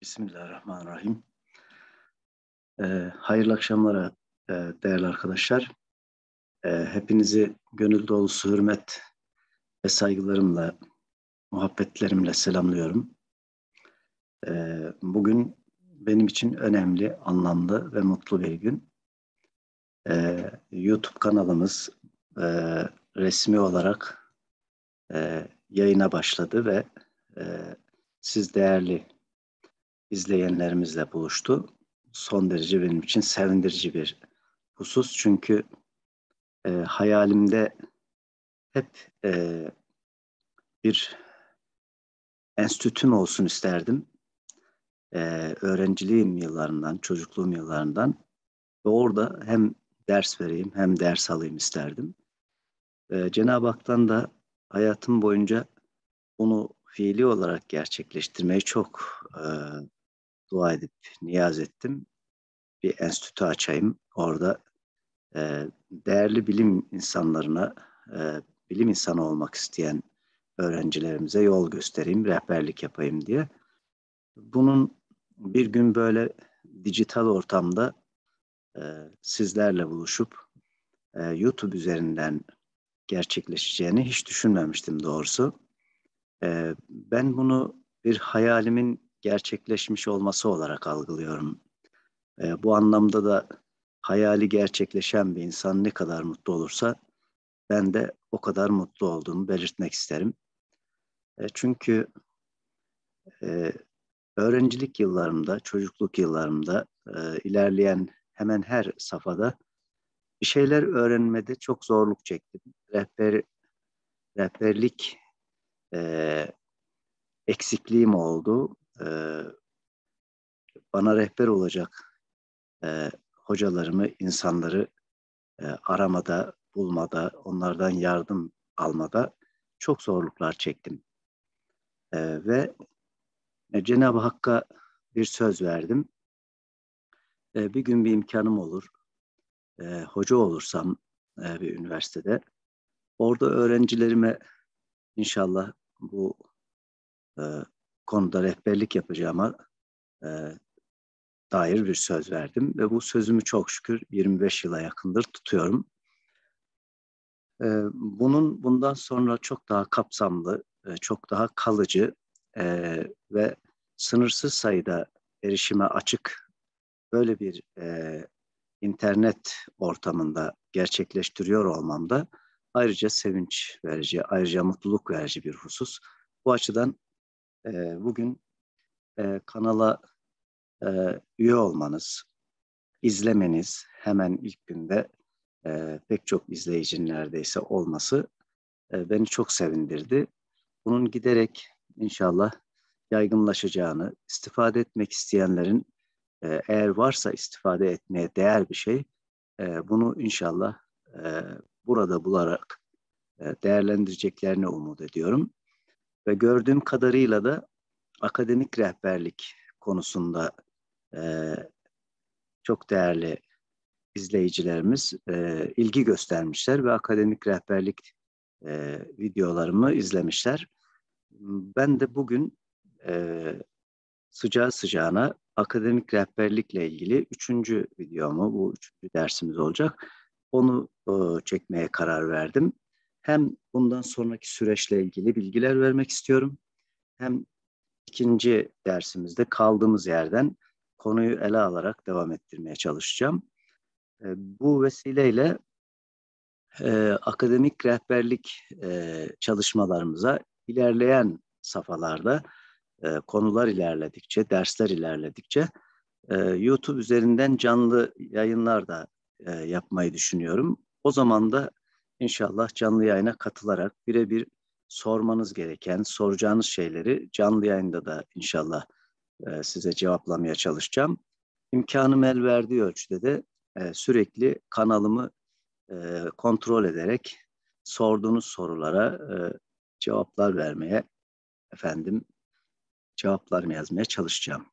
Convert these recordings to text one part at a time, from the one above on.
Bismillahirrahmanirrahim. Hayırlı akşamlar değerli arkadaşlar. Hepinizi gönül dolusu hürmet ve saygılarımla, muhabbetlerimle selamlıyorum. Bugün benim için önemli, anlamlı ve mutlu bir gün. YouTube kanalımız resmi olarak yayına başladı ve siz değerli izleyenlerimizle buluştu. Son derece benim için sevindirici bir husus. Çünkü hayalimde hep bir enstitüm olsun isterdim. Öğrenciliğim yıllarından, çocukluğum yıllarından ve orada hem ders vereyim hem ders alayım isterdim. Cenab-ı Hak'tan da hayatım boyunca bunu fiili olarak gerçekleştirmeyi çok dua edip niyaz ettim. Bir enstitü açayım. Orada değerli bilim insanlarına, bilim insanı olmak isteyen öğrencilerimize yol göstereyim, rehberlik yapayım diye. Bunun bir gün böyle dijital ortamda sizlerle buluşup YouTube üzerinden gerçekleşeceğini hiç düşünmemiştim doğrusu. Ben bunu bir hayalimin gerçekleşmiş olması olarak algılıyorum. Bu anlamda da hayali gerçekleşen bir insan ne kadar mutlu olursa ben de o kadar mutlu olduğumu belirtmek isterim. Çünkü e, öğrencilik yıllarımda, çocukluk yıllarımda ilerleyen hemen her safhada bir şeyler öğrenmede çok zorluk çektim. Rehberlik e, eksikliğim oldu. Bana rehber olacak hocalarımı, insanları aramada, bulmada, onlardan yardım almada çok zorluklar çektim. Ve Cenab-ı Hakk'a bir söz verdim. Bir gün bir imkanım olur, hoca olursam bir üniversitede, orada öğrencilerime inşallah bu e, konuda rehberlik yapacağıma dair bir söz verdim. Ve bu sözümü çok şükür 25 yıla yakındır tutuyorum. Bundan sonra çok daha kapsamlı, çok daha kalıcı ve sınırsız sayıda erişime açık böyle bir internet ortamında gerçekleştiriyor olmam da ayrıca sevinç verici, ayrıca mutluluk verici bir husus. Bu açıdan bugün kanala üye olmanız, izlemeniz hemen ilk günde pek çok izleyicinin neredeyse olması beni çok sevindirdi. Bunun giderek inşallah yaygınlaşacağını, istifade etmek isteyenlerin eğer varsa istifade etmeye değer bir şey, bunu inşallah burada bularak değerlendireceklerini umut ediyorum. Ve gördüğüm kadarıyla da akademik rehberlik konusunda e, çok değerli izleyicilerimiz ilgi göstermişler ve akademik rehberlik videolarımı izlemişler. Ben de bugün sıcağı sıcağına akademik rehberlikle ilgili üçüncü videomu, bu üçüncü dersimiz olacak. Onu çekmeye karar verdim. Hem bundan sonraki süreçle ilgili bilgiler vermek istiyorum. Hem ikinci dersimizde kaldığımız yerden konuyu ele alarak devam ettirmeye çalışacağım. Bu vesileyle akademik rehberlik çalışmalarımıza ilerleyen safhalarda konular ilerledikçe, dersler ilerledikçe YouTube üzerinden canlı yayınlar da yapmayı düşünüyorum. O zaman da inşallah canlı yayına katılarak birebir sormanız gereken, soracağınız şeyleri canlı yayında da inşallah size cevaplamaya çalışacağım. İmkanım el verdiği ölçüde de sürekli kanalımı kontrol ederek sorduğunuz sorulara cevaplar vermeye, cevaplarımı yazmaya çalışacağım.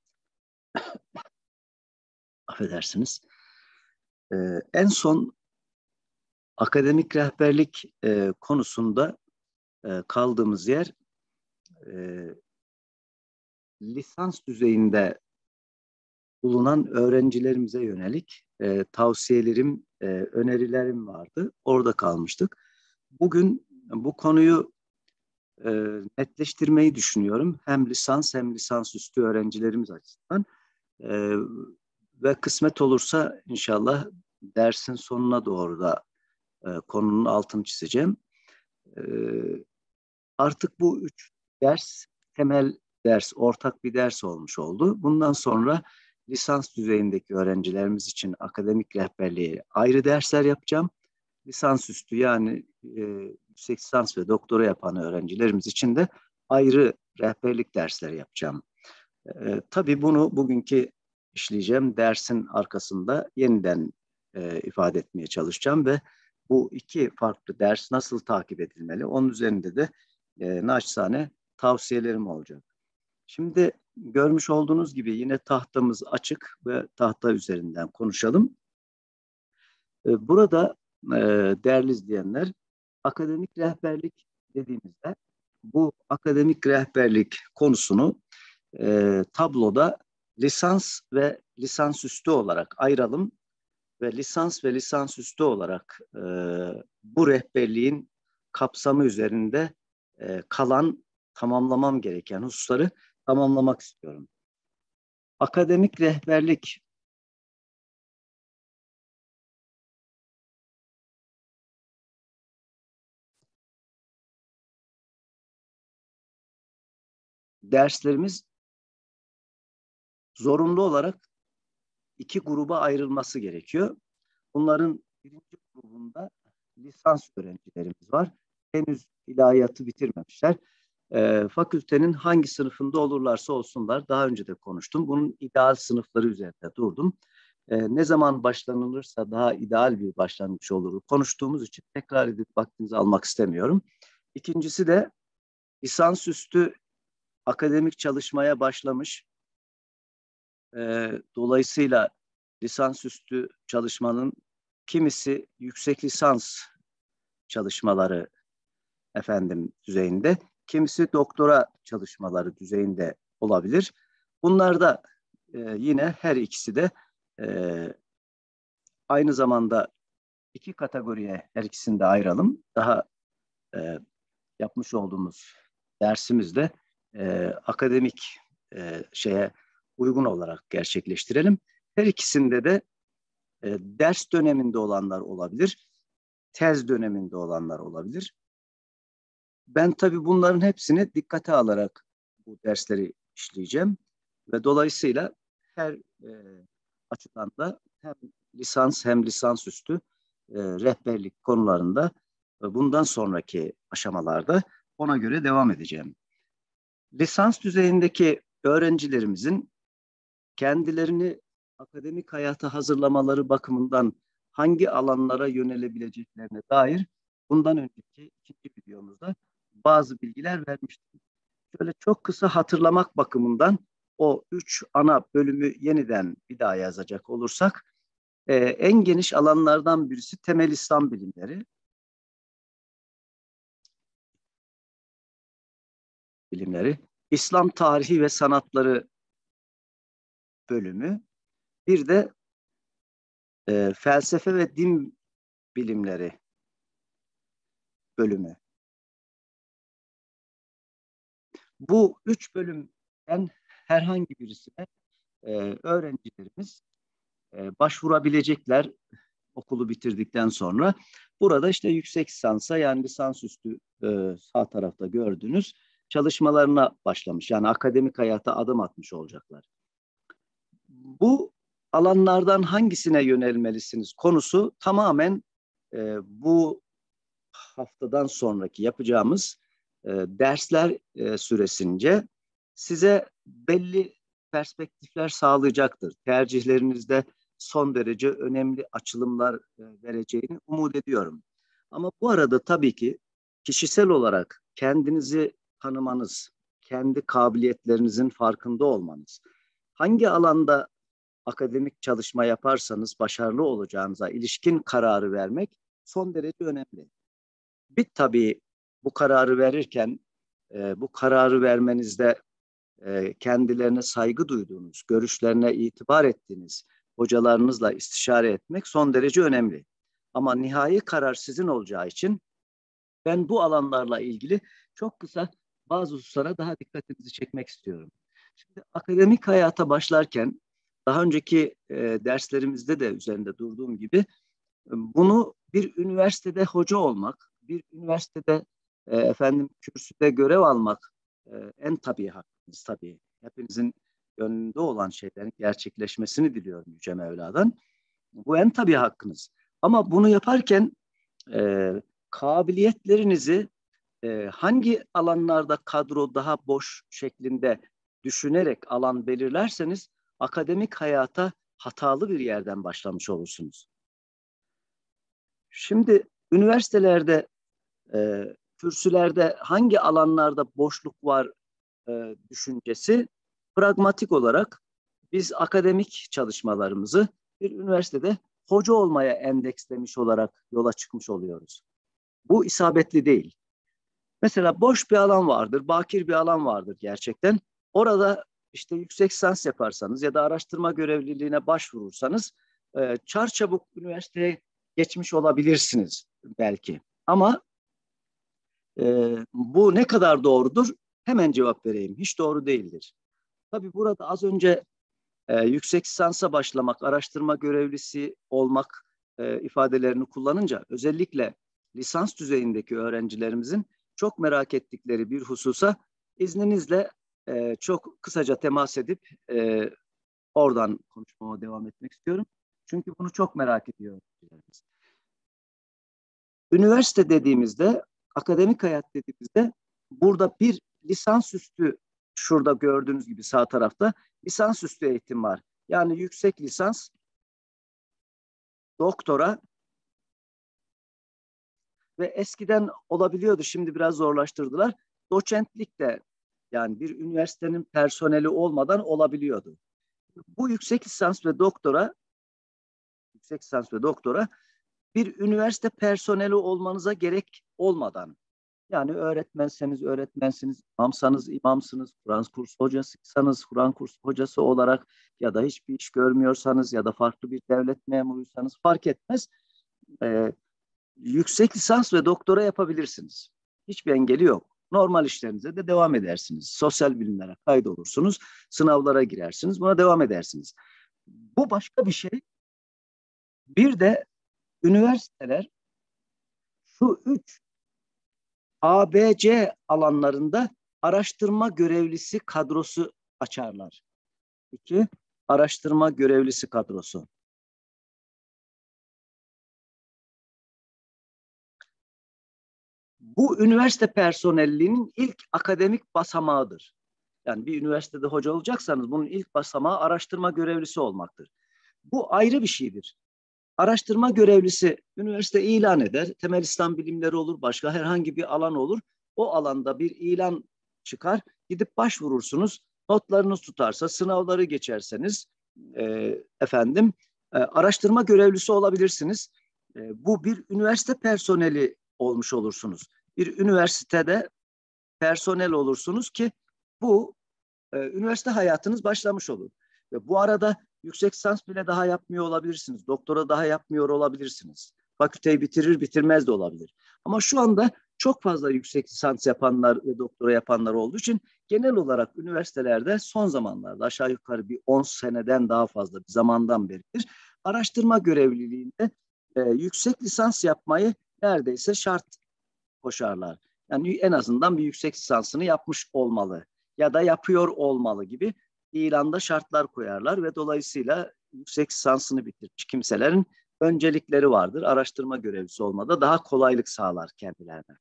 Affedersiniz. En son akademik rehberlik konusunda kaldığımız yer lisans düzeyinde bulunan öğrencilerimize yönelik tavsiyelerim, önerilerim vardı. Orada kalmıştık. Bugün bu konuyu netleştirmeyi düşünüyorum. Hem lisans hem lisansüstü öğrencilerimiz açısından. E, Ve kısmet olursa inşallah dersin sonuna doğru da konunun altını çizeceğim. E, Artık bu 3 ders temel ders, ortak bir ders olmuş oldu. Bundan sonra lisans düzeyindeki öğrencilerimiz için akademik rehberliği ayrı dersler yapacağım. Lisansüstü yani yüksek lisans ve doktora yapan öğrencilerimiz için de ayrı rehberlik dersleri yapacağım. Tabii bunu bugünkü işleyeceğim dersin arkasında yeniden ifade etmeye çalışacağım ve bu iki farklı ders nasıl takip edilmeli? Onun üzerinde de naçizane tavsiyelerim olacak. Şimdi görmüş olduğunuz gibi yine tahtamız açık ve tahta üzerinden konuşalım. Burada değerli izleyenler, akademik rehberlik dediğimizde bu akademik rehberlik konusunu tabloda lisans ve lisansüstü olarak ayıralım ve lisans ve lisansüstü olarak bu rehberliğin kapsamı üzerinde kalan tamamlamam gereken hususları tamamlamak istiyorum. Akademik rehberlik derslerimiz zorunlu olarak iki gruba ayrılması gerekiyor. Bunların birinci grubunda lisans öğrencilerimiz var. Henüz ilahiyatı bitirmemişler. Fakültenin hangi sınıfında olurlarsa olsunlar, daha önce de konuştum. Bunun ideal sınıfları üzerinde durdum. Ne zaman başlanılırsa daha ideal bir başlangıç olur. Konuştuğumuz için tekrar edip vaktinizi almak istemiyorum. İkincisi de lisansüstü akademik çalışmaya başlamış. Dolayısıyla lisansüstü çalışmanın kimisi yüksek lisans çalışmaları düzeyinde, kimisi doktora çalışmaları düzeyinde olabilir. Bunlar da yine her ikisi de e, aynı zamanda iki kategoriye her ikisini de ayıralım. Daha e, yapmış olduğumuz dersimizde akademik şeye uygun olarak gerçekleştirelim. Her ikisinde de ders döneminde olanlar olabilir, tez döneminde olanlar olabilir. Ben tabii bunların hepsini dikkate alarak bu dersleri işleyeceğim ve dolayısıyla her açıdan da hem lisans hem lisansüstü rehberlik konularında bundan sonraki aşamalarda ona göre devam edeceğim. Lisans düzeyindeki öğrencilerimizin kendilerini akademik hayata hazırlamaları bakımından hangi alanlara yönelebileceklerine dair bundan önceki ikinci videomuzda bazı bilgiler vermiştim. Şöyle çok kısa hatırlamak bakımından o 3 ana bölümü yeniden bir daha yazacak olursak en geniş alanlardan birisi temel İslam bilimleri, İslam tarihi ve sanatları bölümü, bir de felsefe ve din bilimleri bölümü. Bu 3 bölümden herhangi birisine öğrencilerimiz başvurabilecekler okulu bitirdikten sonra. Burada işte yüksek lisansa yani lisansüstü sağ tarafta gördüğünüz çalışmalarına başlamış. Yani akademik hayata adım atmış olacaklar. Bu alanlardan hangisine yönelmelisiniz konusu tamamen bu haftadan sonraki yapacağımız dersler süresince size belli perspektifler sağlayacaktır. Tercihlerinizde son derece önemli açılımlar vereceğini umut ediyorum. Ama bu arada tabii ki kişisel olarak kendinizi tanımanız, kendi kabiliyetlerinizin farkında olmanız, hangi alanda akademik çalışma yaparsanız başarılı olacağınıza ilişkin kararı vermek son derece önemli. Bir tabii bu kararı verirken bu kararı vermenizde kendilerine saygı duyduğunuz, görüşlerine itibar ettiğiniz hocalarınızla istişare etmek son derece önemli. Ama nihai karar sizin olacağı için ben bu alanlarla ilgili çok kısa bazı hususlara daha dikkatinizi çekmek istiyorum. Şimdi akademik hayata başlarken daha önceki derslerimizde de üzerinde durduğum gibi bunu bir üniversitede hoca olmak, bir üniversitede kürsüde görev almak en tabii hakkınız tabii. Hepinizin gönlünde olan şeylerin gerçekleşmesini diliyorum Yüce Mevla'dan. Bu en tabii hakkınız. Ama bunu yaparken e, kabiliyetlerinizi hangi alanlarda kadro daha boş şeklinde düşünerek alan belirlerseniz akademik hayata hatalı bir yerden başlamış olursunuz. Şimdi üniversitelerde, kürsülerde hangi alanlarda boşluk var düşüncesi pragmatik olarak biz akademik çalışmalarımızı bir üniversitede hoca olmaya endekslemiş olarak yola çıkmış oluyoruz. Bu isabetli değil. Mesela boş bir alan vardır, bakir bir alan vardır gerçekten. Orada işte yüksek lisans yaparsanız ya da araştırma görevliliğine başvurursanız çarçabuk üniversiteye geçmiş olabilirsiniz belki. Ama bu ne kadar doğrudur? Hemen cevap vereyim. Hiç doğru değildir. Tabii burada az önce yüksek lisansa başlamak, araştırma görevlisi olmak ifadelerini kullanınca özellikle lisans düzeyindeki öğrencilerimizin çok merak ettikleri bir hususa izninizle çok kısaca temas edip oradan konuşmama devam etmek istiyorum. Çünkü bunu çok merak ediyor. Üniversite dediğimizde, akademik hayat dediğimizde burada bir lisansüstü, şurada gördüğünüz gibi sağ tarafta lisansüstü eğitim var. Yani yüksek lisans, doktora ve eskiden olabiliyordu, şimdi biraz zorlaştırdılar. Doçentlik de yani bir üniversitenin personeli olmadan olabiliyordu. Bu yüksek lisans ve doktora bir üniversite personeli olmanıza gerek olmadan, yani öğretmensiniz, imamsanız imamsınız, Kur'an kursu hocasıysanız Kur'an kursu hocası olarak ya da hiçbir iş görmüyorsanız ya da farklı bir devlet memuruysanız fark etmez. Ee, Yüksek lisans ve doktora yapabilirsiniz. Hiçbir engeli yok. Normal işlerinize de devam edersiniz. Sosyal bilimlere kaydolursunuz, sınavlara girersiniz, buna devam edersiniz. Bu başka bir şey. Bir de üniversiteler şu üç ABC alanlarında araştırma görevlisi kadrosu açarlar. İki, araştırma görevlisi kadrosu. Bu üniversite personelliğinin ilk akademik basamağıdır. Yani bir üniversitede hoca olacaksanız bunun ilk basamağı araştırma görevlisi olmaktır. Bu ayrı bir şeydir. Araştırma görevlisi üniversite ilan eder. Temel İslam bilimleri olur, başka herhangi bir alan olur. O alanda bir ilan çıkar. Gidip başvurursunuz. Notlarınız tutarsa, sınavları geçerseniz araştırma görevlisi olabilirsiniz. Bu bir üniversite personeli olmuş olursunuz. Bir üniversitede personel olursunuz ki bu üniversite hayatınız başlamış olur. Ve bu arada yüksek lisans bile daha yapmıyor olabilirsiniz. Doktora daha yapmıyor olabilirsiniz. Fakülteyi bitirir bitirmez de olabilir. Ama şu anda çok fazla yüksek lisans yapanlar ve doktora yapanlar olduğu için genel olarak üniversitelerde son zamanlarda aşağı yukarı bir 10 seneden daha fazla bir zamandan beridir araştırma görevliliğinde yüksek lisans yapmayı neredeyse şart koşarlar. Yani en azından bir yüksek lisansını yapmış olmalı ya da yapıyor olmalı gibi ilanda şartlar koyarlar ve dolayısıyla yüksek lisansını bitirmiş kimselerin öncelikleri vardır. Araştırma görevlisi olmada daha kolaylık sağlar kendilerine.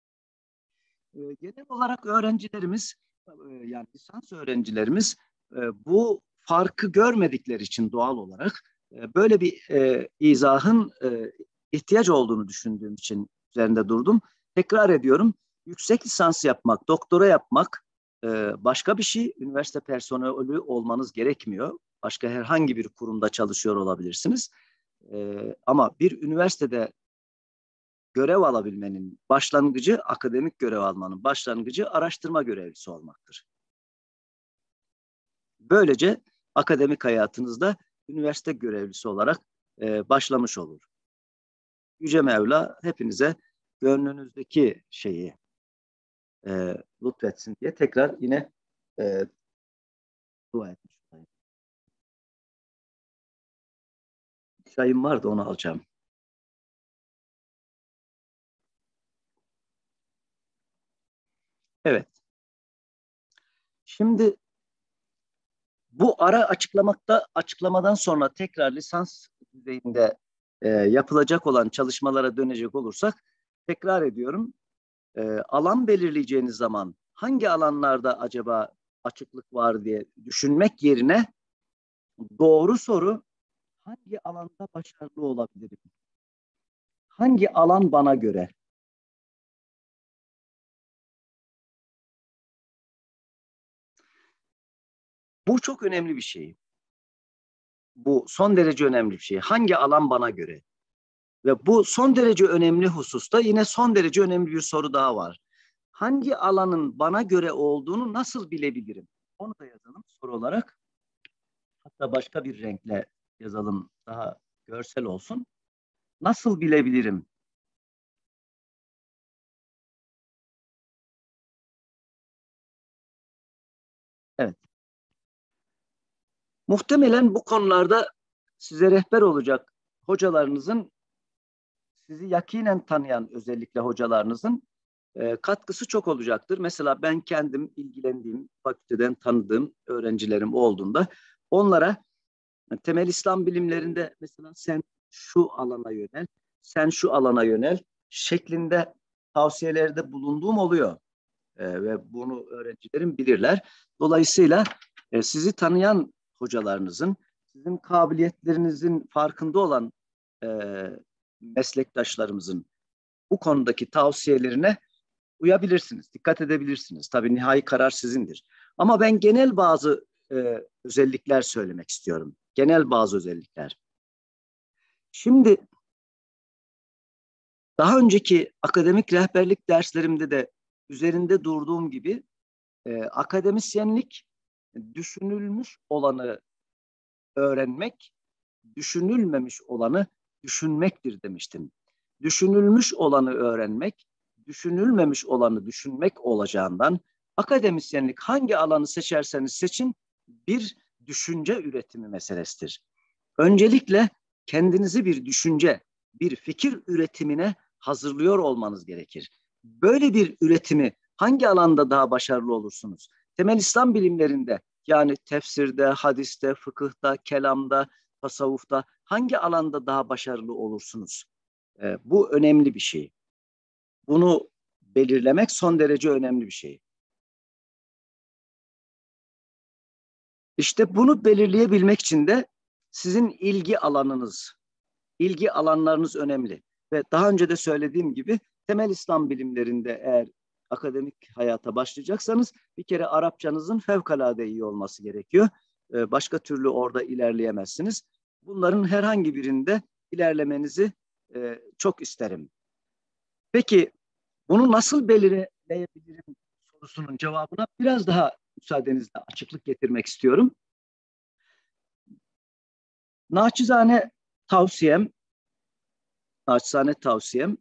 Genel olarak öğrencilerimiz, yani lisans öğrencilerimiz bu farkı görmedikleri için doğal olarak böyle bir izahın ihtiyaç olduğunu düşündüğüm için üzerinde durdum. Tekrar ediyorum, yüksek lisans yapmak, doktora yapmak başka bir şey. Üniversite personeli olmanız gerekmiyor. Başka herhangi bir kurumda çalışıyor olabilirsiniz. Ama bir üniversitede görev alabilmenin başlangıcı, akademik görev almanın başlangıcı araştırma görevlisi olmaktır. Böylece akademik hayatınızda üniversite görevlisi olarak başlamış olur. Yüce Mevla hepinize gönlünüzdeki şeyi lütfetsin diye tekrar yine dua etmiş olayım. Çayım vardı, onu alacağım. Evet. Şimdi bu ara açıklamadan sonra tekrar lisans düzeyinde yapılacak olan çalışmalara dönecek olursak, tekrar ediyorum, alan belirleyeceğiniz zaman hangi alanlarda acaba açıklık var diye düşünmek yerine doğru soru, hangi alanda başarılı olabilirim? Hangi alan bana göre? Bu çok önemli bir şey. Bu son derece önemli bir şey. Hangi alan bana göre? Ve bu son derece önemli hususta yine son derece önemli bir soru daha var. Hangi alanın bana göre olduğunu nasıl bilebilirim? Onu da yazalım soru olarak. Hatta başka bir renkle yazalım, daha görsel olsun. Nasıl bilebilirim? Evet. Muhtemelen bu konularda size rehber olacak hocalarınızın, sizi yakinen tanıyan özellikle hocalarınızın katkısı çok olacaktır. Mesela ben kendim ilgilendiğim, fakülteden tanıdığım öğrencilerim olduğunda onlara temel İslam bilimlerinde mesela sen şu alana yönel, sen şu alana yönel şeklinde tavsiyelerde bulunduğum oluyor. Ve bunu öğrencilerim bilirler. Dolayısıyla sizi tanıyan hocalarınızın, sizin kabiliyetlerinizin farkında olan e, meslektaşlarımızın bu konudaki tavsiyelerine uyabilirsiniz, dikkat edebilirsiniz. Tabii nihai karar sizindir. Ama ben genel bazı özellikler söylemek istiyorum. Genel bazı özellikler. Şimdi daha önceki akademik rehberlik derslerimde de üzerinde durduğum gibi akademisyenlik düşünülmüş olanı öğrenmek, düşünülmemiş olanı düşünmektir demiştim. Düşünülmüş olanı öğrenmek, düşünülmemiş olanı düşünmek olacağından akademisyenlik hangi alanı seçerseniz seçin bir düşünce üretimi meselesidir. Öncelikle kendinizi bir düşünce, bir fikir üretimine hazırlıyor olmanız gerekir. Böyle bir üretimi hangi alanda daha başarılı olursunuz? Temel İslam bilimlerinde, yani tefsirde, hadiste, fıkıhta, kelamda, tasavvufta hangi alanda daha başarılı olursunuz? Bu önemli bir şey. Bunu belirlemek son derece önemli bir şey. İşte bunu belirleyebilmek için de sizin ilgi alanlarınız önemli. Ve daha önce de söylediğim gibi temel İslam bilimlerinde eğer akademik hayata başlayacaksanız bir kere Arapçanızın fevkalade iyi olması gerekiyor. Başka türlü orada ilerleyemezsiniz. Bunların herhangi birinde ilerlemenizi çok isterim. Peki bunu nasıl belirleyebilirim sorusunun cevabına biraz daha müsaadenizle açıklık getirmek istiyorum. Naçizane tavsiyem, naçizane tavsiyem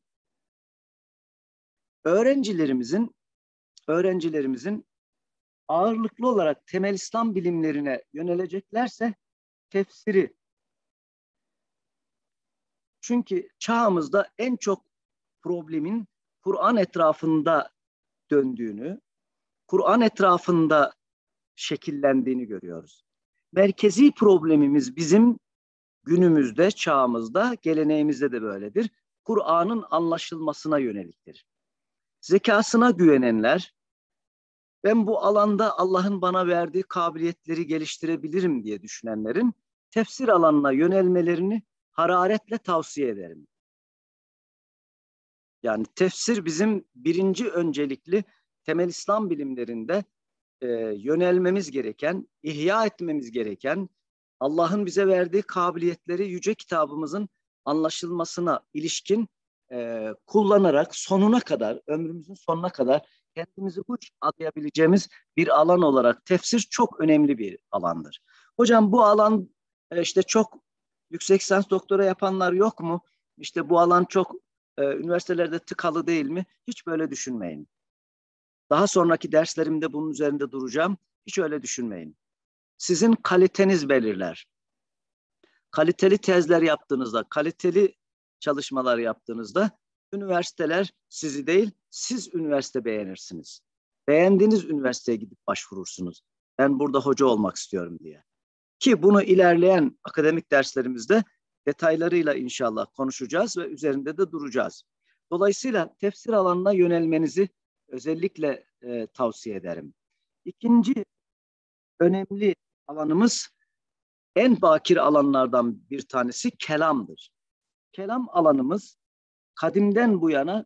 öğrencilerimizin öğrencilerimizin ağırlıklı olarak temel İslam bilimlerine yöneleceklerse tefsiri. Çünkü çağımızda en çok problemin Kur'an etrafında döndüğünü, Kur'an etrafında şekillendiğini görüyoruz. Merkezi problemimiz bizim günümüzde, çağımızda, geleneğimizde de böyledir. Kur'an'ın anlaşılmasına yöneliktir. Zekasına güvenenler, ben bu alanda Allah'ın bana verdiği kabiliyetleri geliştirebilirim diye düşünenlerin tefsir alanına yönelmelerini hararetle tavsiye ederim. Yani tefsir bizim birinci öncelikli temel İslam bilimlerinde yönelmemiz gereken, ihya etmemiz gereken, Allah'ın bize verdiği kabiliyetleri yüce kitabımızın anlaşılmasına ilişkin kullanarak sonuna kadar, ömrümüzün sonuna kadar kendimizi bu adayabileceğimiz bir alan olarak tefsir çok önemli bir alandır. Hocam bu alan işte çok yüksek lisans doktora yapanlar yok mu? İşte bu alan çok üniversitelerde tıkalı değil mi? Hiç böyle düşünmeyin. Daha sonraki derslerimde bunun üzerinde duracağım. Hiç öyle düşünmeyin. Sizin kaliteniz belirler. Kaliteli tezler yaptığınızda, kaliteli çalışmalar yaptığınızda üniversiteler sizi değil, siz üniversite beğenirsiniz. Beğendiğiniz üniversiteye gidip başvurursunuz. Ben burada hoca olmak istiyorum diye. Ki bunu ilerleyen akademik derslerimizde detaylarıyla inşallah konuşacağız ve üzerinde de duracağız. Dolayısıyla tefsir alanına yönelmenizi özellikle tavsiye ederim. İkinci önemli alanımız, en bakir alanlardan bir tanesi kelamdır. Kelam alanımız kadimden bu yana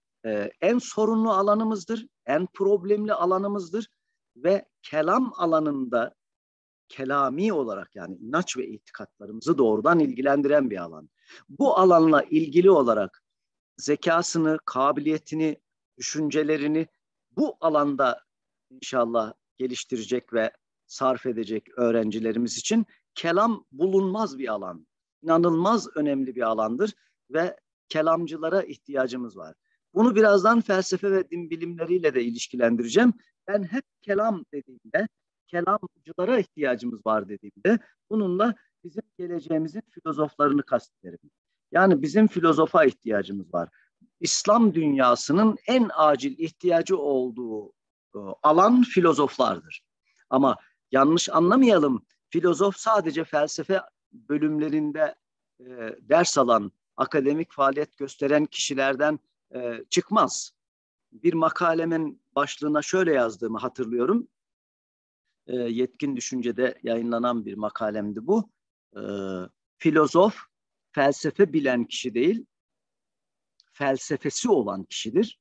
en sorunlu alanımızdır, en problemli alanımızdır ve kelam alanında kelami olarak, yani inanç ve itikatlarımızı doğrudan ilgilendiren bir alan. Bu alanla ilgili olarak zekasını, kabiliyetini, düşüncelerini bu alanda inşallah geliştirecek ve sarf edecek öğrencilerimiz için kelam bulunmaz bir alan. İnanılmaz önemli bir alandır ve kelamcılara ihtiyacımız var. Bunu birazdan felsefe ve din bilimleriyle de ilişkilendireceğim. Ben hep kelam dediğimde, kelamcılara ihtiyacımız var dediğimde bununla bizim geleceğimizin filozoflarını kastederim. Yani bizim filozofa ihtiyacımız var. İslam dünyasının en acil ihtiyacı olduğu alan filozoflardır. Ama yanlış anlamayalım, filozof sadece felsefe bölümlerinde ders alan, akademik faaliyet gösteren kişilerden çıkmaz. Bir makalemin başlığına şöyle yazdığımı hatırlıyorum. Yetkin Düşünce'de yayınlanan bir makalemdi bu. Filozof, felsefe bilen kişi değil, felsefesi olan kişidir.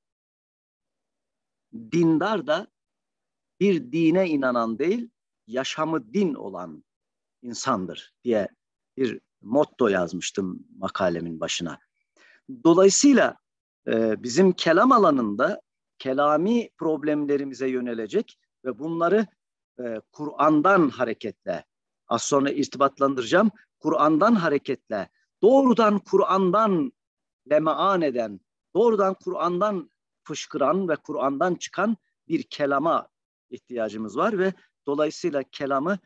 Dindar da bir dine inanan değil, yaşamı din olan insandır diye bir motto yazmıştım makalemin başına. Dolayısıyla bizim kelam alanında kelami problemlerimize yönelecek ve bunları Kur'an'dan hareketle, az sonra irtibatlandıracağım, Kur'an'dan hareketle, doğrudan Kur'an'dan lemaan eden, doğrudan Kur'an'dan fışkıran ve Kur'an'dan çıkan bir kelama ihtiyacımız var ve dolayısıyla kelamı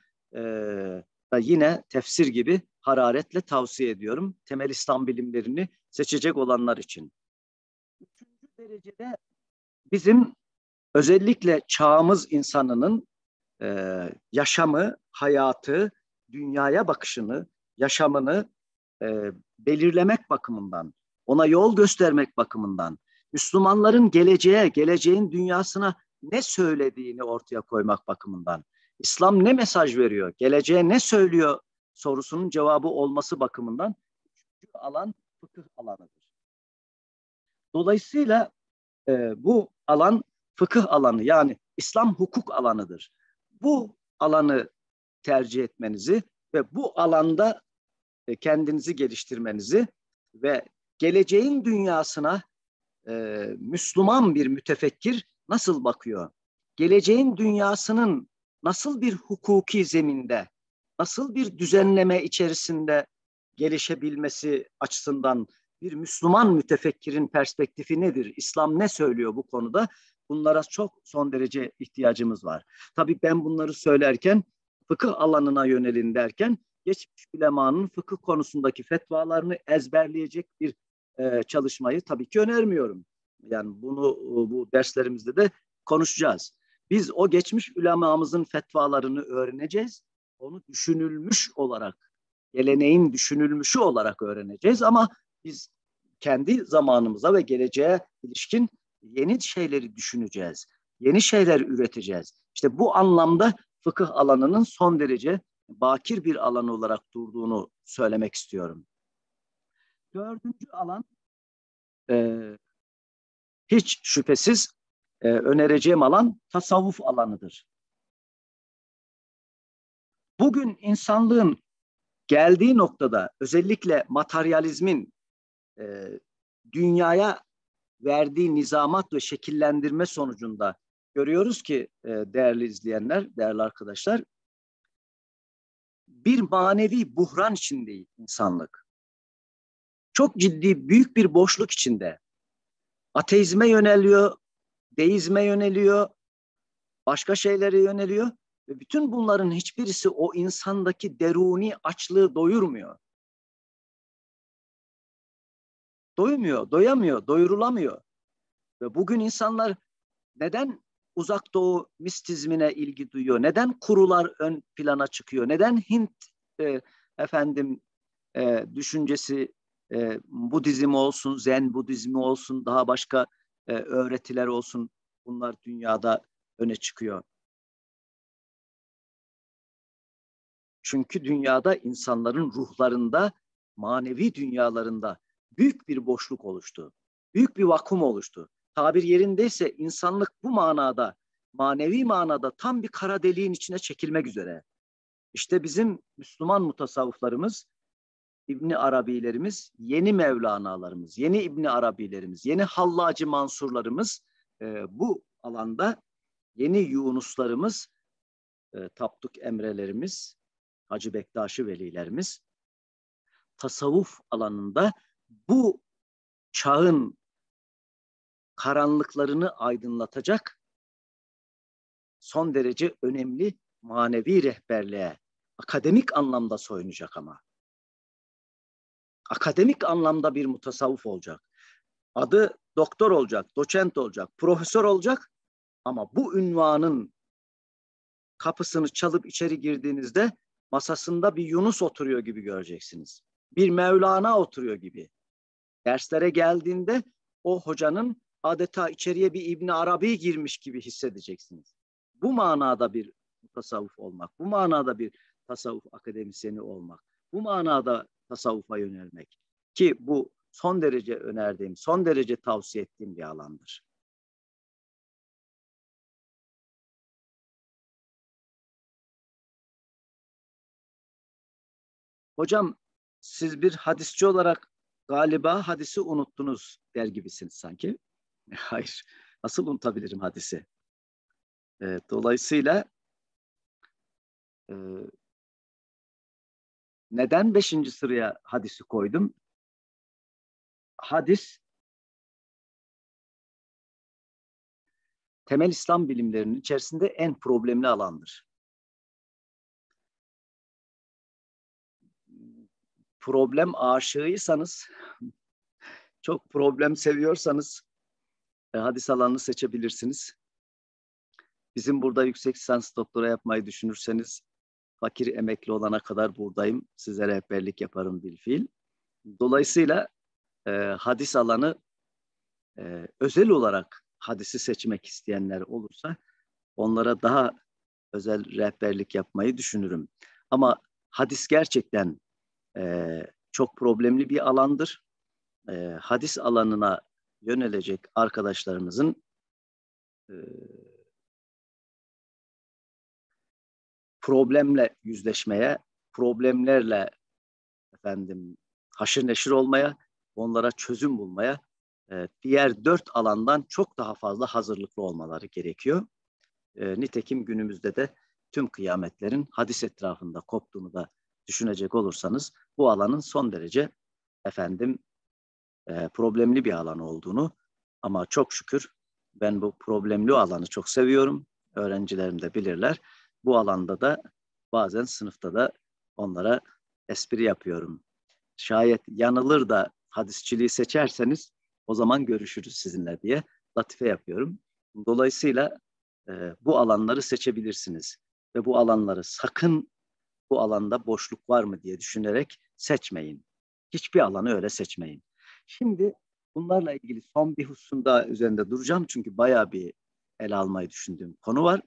da yine tefsir gibi hararetle tavsiye ediyorum. Temel İslam bilimlerini seçecek olanlar için. Üçüncü derecede bizim özellikle çağımız insanının yaşamı, hayatı, dünyaya bakışını, yaşamını belirlemek bakımından, ona yol göstermek bakımından, Müslümanların geleceğe, geleceğin dünyasına ne söylediğini ortaya koymak bakımından, İslam ne mesaj veriyor, geleceğe ne söylüyor sorusunun cevabı olması bakımından üçüncü alan fıkıh alanıdır. Dolayısıyla bu alan fıkıh alanı, yani İslam hukuk alanıdır. Bu alanı tercih etmenizi ve bu alanda kendinizi geliştirmenizi ve geleceğin dünyasına Müslüman bir mütefekkir nasıl bakıyor? Geleceğin dünyasının nasıl bir hukuki zeminde, nasıl bir düzenleme içerisinde gelişebilmesi açısından bir Müslüman mütefekkirin perspektifi nedir? İslam ne söylüyor bu konuda? Bunlara çok son derece ihtiyacımız var. Tabii ben bunları söylerken fıkıh alanına yönelin derken geçmiş ulemanın fıkıh konusundaki fetvalarını ezberleyecek bir çalışmayı tabii ki önermiyorum. Yani bunu bu derslerimizde de konuşacağız. Biz o geçmiş ulemamızın fetvalarını öğreneceğiz. Onu düşünülmüş olarak, geleneğin düşünülmüşü olarak öğreneceğiz ama biz kendi zamanımıza ve geleceğe ilişkin yeni şeyleri düşüneceğiz. Yeni şeyler üreteceğiz. İşte bu anlamda fıkıh alanının son derece bakir bir alan olarak durduğunu söylemek istiyorum. Dördüncü alan hiç şüphesiz önereceğim alan tasavvuf alanıdır. Bugün insanlığın geldiği noktada özellikle materyalizmin dünyaya verdiği nizamat ve şekillendirme sonucunda görüyoruz ki değerli izleyenler, değerli arkadaşlar, bir manevi buhran içinde insanlık. Çok ciddi büyük bir boşluk içinde. Ateizme yöneliyor, deizme yöneliyor, başka şeylere yöneliyor ve bütün bunların hiçbirisi o insandaki deruni açlığı doyurmuyor. Doymuyor, doyamıyor, doyurulamıyor. Ve bugün insanlar neden Uzak Doğu mistizmine ilgi duyuyor? Neden kurular ön plana çıkıyor? Neden Hint e, efendim düşüncesi, Budizm olsun, Zen Budizmi olsun, daha başka öğretiler olsun, bunlar dünyada öne çıkıyor? Çünkü dünyada insanların ruhlarında, manevi dünyalarında büyük bir boşluk oluştu. Büyük bir vakum oluştu. Tabir yerindeyse insanlık bu manada, manevi manada tam bir kara deliğin içine çekilmek üzere. İşte bizim Müslüman mutasavvıflarımız, İbni Arabilerimiz, yeni Mevlana'larımız, yeni İbni Arabilerimiz, yeni Hallacı Mansurlarımız bu alanda yeni Yunuslarımız, Tapduk Emrelerimiz, Hacı Bektaşi Velilerimiz tasavvuf alanında bu çağın karanlıklarını aydınlatacak son derece önemli manevi rehberliğe akademik anlamda soyunacak ama. Akademik anlamda bir mutasavvuf olacak. Adı doktor olacak, doçent olacak, profesör olacak ama bu ünvanın kapısını çalıp içeri girdiğinizde masasında bir Yunus oturuyor gibi göreceksiniz. Bir Mevlana oturuyor gibi. Derslere geldiğinde o hocanın adeta içeriye bir İbn Arabi girmiş gibi hissedeceksiniz. Bu manada bir tasavvuf olmak, bu manada bir tasavvuf akademisyeni olmak, bu manada tasavvufa yönelmek ki bu son derece önerdiğim, son derece tavsiye ettiğim bir alandır. Hocam, siz bir hadisçi olarak galiba hadisi unuttunuz der gibisiniz sanki. Hayır, nasıl unutabilirim hadisi? Dolayısıyla e, neden 5. sıraya hadisi koydum? Hadis, temel İslam bilimlerinin içerisinde en problemli alandır. Problem aşığıysanız, çok problem seviyorsanız hadis alanını seçebilirsiniz. Bizim burada yüksek lisans doktora yapmayı düşünürseniz, fakir emekli olana kadar buradayım. Size rehberlik yaparım bilfiil. Dolayısıyla hadis alanı, özel olarak hadisi seçmek isteyenler olursa onlara daha özel rehberlik yapmayı düşünürüm. Ama hadis gerçekten çok problemli bir alandır. Hadis alanına yönelecek arkadaşlarımızın e, problemle yüzleşmeye, problemlerle haşır neşir olmaya, onlara çözüm bulmaya diğer 4 alandan çok daha fazla hazırlıklı olmaları gerekiyor. Nitekim günümüzde de tüm kıyametlerin hadis etrafında koptuğunu da düşünecek olursanız bu alanın son derece problemli bir alan olduğunu, ama çok şükür ben bu problemli alanı çok seviyorum. Öğrencilerim de bilirler. Bu alanda da bazen sınıfta da onlara espri yapıyorum. Şayet yanılır da hadisçiliği seçerseniz o zaman görüşürüz sizinle diye latife yapıyorum. Dolayısıyla bu alanları seçebilirsiniz ve bu alanları sakın bu alanda boşluk var mı diye düşünerek seçmeyin. Hiçbir alanı öyle seçmeyin. Şimdi bunlarla ilgili son bir hususunda üzerinde duracağım çünkü bayağı bir ele almayı düşündüğüm konu var.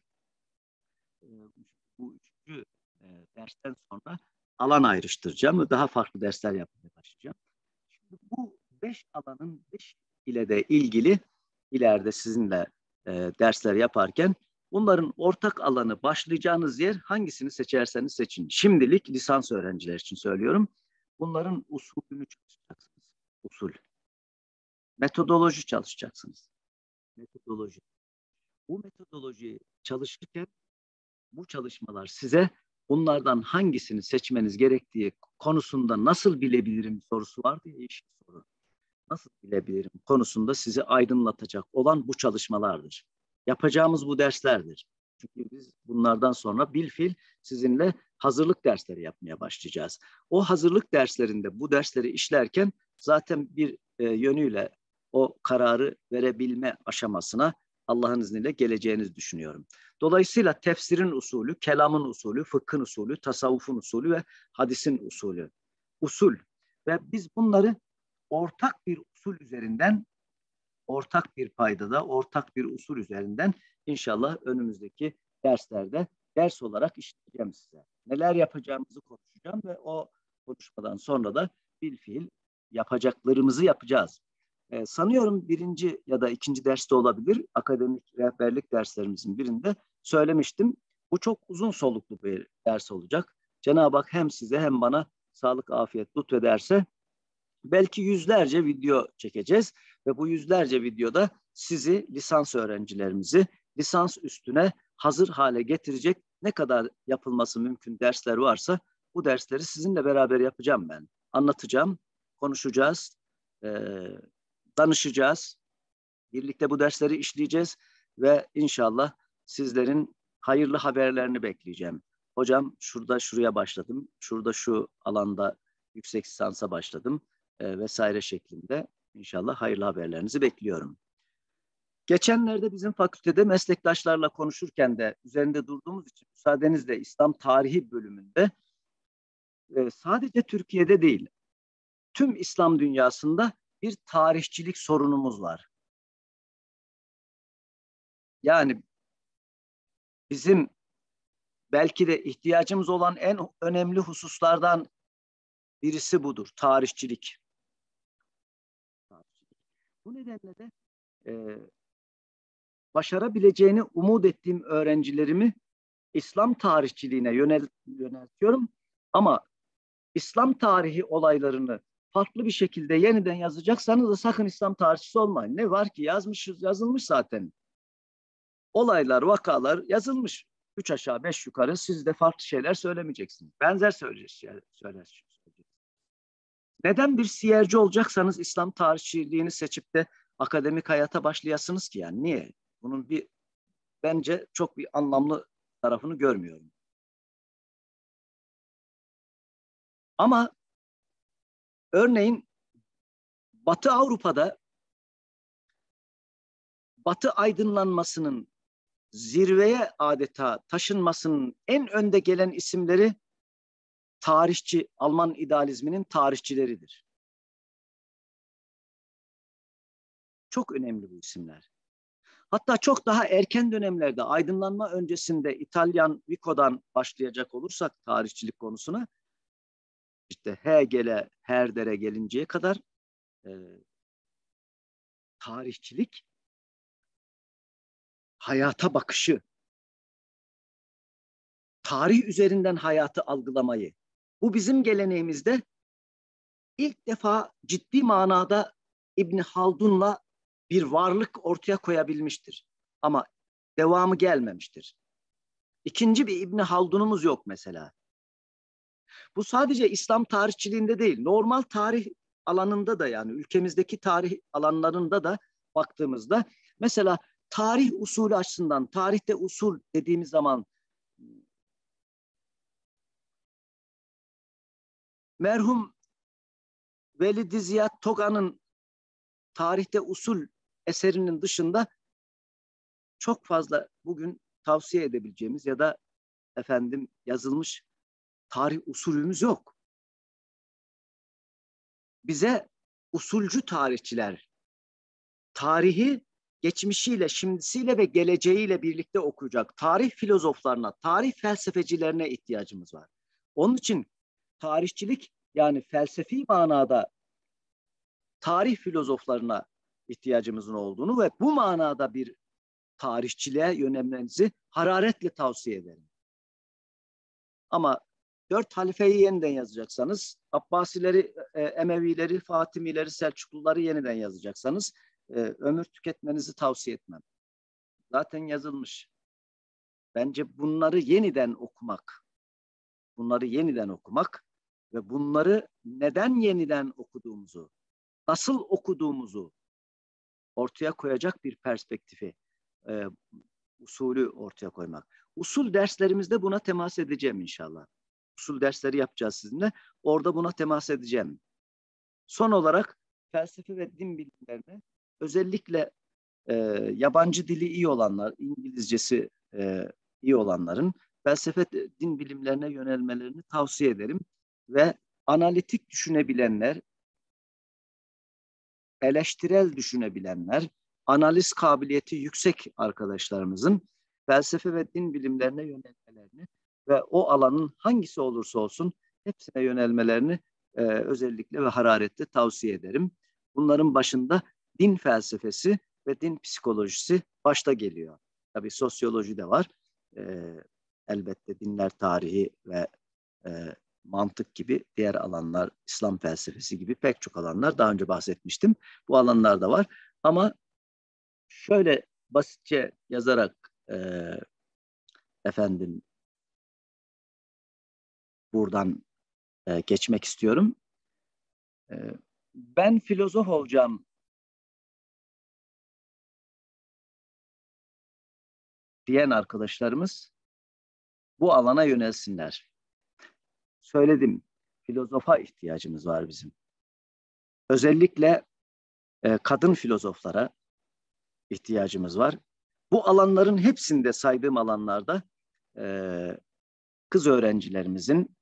Bu 3. dersten sonra alan ayrıştıracağım ve daha farklı dersler yapmaya başlayacağım. Şimdi bu 5 alanın 5 ile de ilgili ileride sizinle dersler yaparken bunların ortak alanı, başlayacağınız yer hangisini seçerseniz seçin. Şimdilik lisans öğrenciler için söylüyorum. Bunların usulünü çalışacaksınız. Usul. Metodoloji çalışacaksınız. Metodoloji. Bu metodolojiyi çalışırken bu çalışmalar size bunlardan hangisini seçmeniz gerektiği konusunda nasıl bilebilirim sorusu var diye işin soru. Nasıl bilebilirim konusunda sizi aydınlatacak olan bu çalışmalardır. Yapacağımız bu derslerdir. Çünkü biz bunlardan sonra bilfiil sizinle hazırlık dersleri yapmaya başlayacağız. O hazırlık derslerinde bu dersleri işlerken zaten bir yönüyle o kararı verebilme aşamasına Allah'ın izniyle geleceğinizi düşünüyorum. Dolayısıyla tefsirin usulü, kelamın usulü, fıkhın usulü, tasavvufun usulü ve hadisin usulü. Usul. Ve biz bunları ortak bir usul üzerinden, ortak bir paydada, ortak bir usul üzerinden inşallah önümüzdeki derslerde ders olarak işleyeceğim size. Neler yapacağımızı konuşacağım ve o konuşmadan sonra da bilfiil yapacaklarımızı yapacağız. Sanıyorum birinci ya da ikinci derste olabilir. Akademik rehberlik derslerimizin birinde söylemiştim. Bu çok uzun soluklu bir ders olacak. Cenab-ı Hak hem size hem bana sağlık, afiyet lütfederse belki yüzlerce video çekeceğiz ve bu yüzlerce videoda sizi, lisans öğrencilerimizi lisans üstüne hazır hale getirecek ne kadar yapılması mümkün dersler varsa bu dersleri sizinle beraber yapacağım ben. Anlatacağım, konuşacağız, danışacağız. Birlikte bu dersleri işleyeceğiz ve inşallah sizlerin hayırlı haberlerini bekleyeceğim. Hocam şurada şuraya başladım, şurada şu alanda yüksek lisansa başladım vesaire şeklinde inşallah hayırlı haberlerinizi bekliyorum. Geçenlerde bizim fakültede meslektaşlarla konuşurken de üzerinde durduğumuz için müsaadenizle İslam tarihi bölümünde sadece Türkiye'de değil, tüm İslam dünyasında bir tarihçilik sorunumuz var. Yani bizim belki de ihtiyacımız olan en önemli hususlardan birisi budur, tarihçilik. Bu nedenle de başarabileceğini umut ettiğim öğrencilerimi İslam tarihçiliğine yöneltiyorum. Ama İslam tarihi olaylarını farklı bir şekilde yeniden yazacaksanız da sakın İslam tarihçisi olmayın. Ne var ki yazılmış zaten. Olaylar, vakalar yazılmış. 3 aşağı 5 yukarı siz de farklı şeyler söylemeyeceksiniz. Benzer söyleyeceksiniz. Neden bir siyerci olacaksanız İslam tarihçiliğini seçip de akademik hayata başlayasınız ki yani? Niye? Bunun bence çok bir anlamlı tarafını görmüyorum. Ama örneğin Batı Avrupa'da Batı aydınlanmasının zirveye adeta taşınmasının en önde gelen isimleri tarihçi, Alman idealizminin tarihçileridir. Çok önemli bu isimler. Hatta çok daha erken dönemlerde aydınlanma öncesinde İtalyan Vico'dan başlayacak olursak tarihçilik konusuna işte Hegel'e, Herder'e gelinceye kadar tarihçilik hayata bakışı, tarih üzerinden hayatı algılamayı. Bu bizim geleneğimizde ilk defa ciddi manada İbn Haldun'la bir varlık ortaya koyabilmiştir. Ama devamı gelmemiştir. İkinci bir İbn Haldun'umuz yok mesela. Bu sadece İslam tarihçiliğinde değil, normal tarih alanında da yani ülkemizdeki tarih alanlarında da baktığımızda mesela tarih usulü açısından, tarihte usul dediğimiz zaman merhum Velid-i Ziyad Toga'nın tarihte usul eserinin dışında çok fazla bugün tavsiye edebileceğimiz ya da yazılmış tarih usulümüz yok. Bize usulcü tarihçiler tarihi geçmişiyle, şimdisiyle ve geleceğiyle birlikte okuyacak tarih filozoflarına, tarih felsefecilerine ihtiyacımız var. Onun için tarihçilik yani felsefi manada tarih filozoflarına ihtiyacımızın olduğunu ve bu manada bir tarihçiliğe yönelmenizi hararetle tavsiye ederim. Ama 4 halifeyi yeniden yazacaksanız, Abbasileri, Emevileri, Fatimileri, Selçukluları yeniden yazacaksanız ömür tüketmenizi tavsiye etmem. Zaten yazılmış. Bence bunları yeniden okumak ve bunları neden yeniden okuduğumuzu, nasıl okuduğumuzu ortaya koyacak bir perspektifi, usulü ortaya koymak. Usul derslerimizde buna temas edeceğim inşallah. Usul dersleri yapacağız sizinle. Orada buna temas edeceğim. Son olarak felsefe ve din bilimlerine özellikle yabancı dili iyi olanlar, İngilizcesi iyi olanların felsefe din bilimlerine yönelmelerini tavsiye ederim. Ve analitik düşünebilenler, eleştirel düşünebilenler, analiz kabiliyeti yüksek arkadaşlarımızın felsefe ve din bilimlerine yönelmelerini ve o alanın hangisi olursa olsun hepsine yönelmelerini özellikle ve hararetle tavsiye ederim. Bunların başında din felsefesi ve din psikolojisi başta geliyor. Tabii sosyoloji de var. Elbette dinler tarihi ve mantık gibi diğer alanlar, İslam felsefesi gibi pek çok alanlar daha önce bahsetmiştim. Bu alanlar da var. Ama şöyle basitçe yazarak efendim buradan geçmek istiyorum. Ben filozof olacağım diyen arkadaşlarımız bu alana yönelsinler. Söyledim, filozofa ihtiyacımız var bizim. Özellikle kadın filozoflara ihtiyacımız var. Bu alanların hepsinde, saydığım alanlarda kız öğrencilerimizin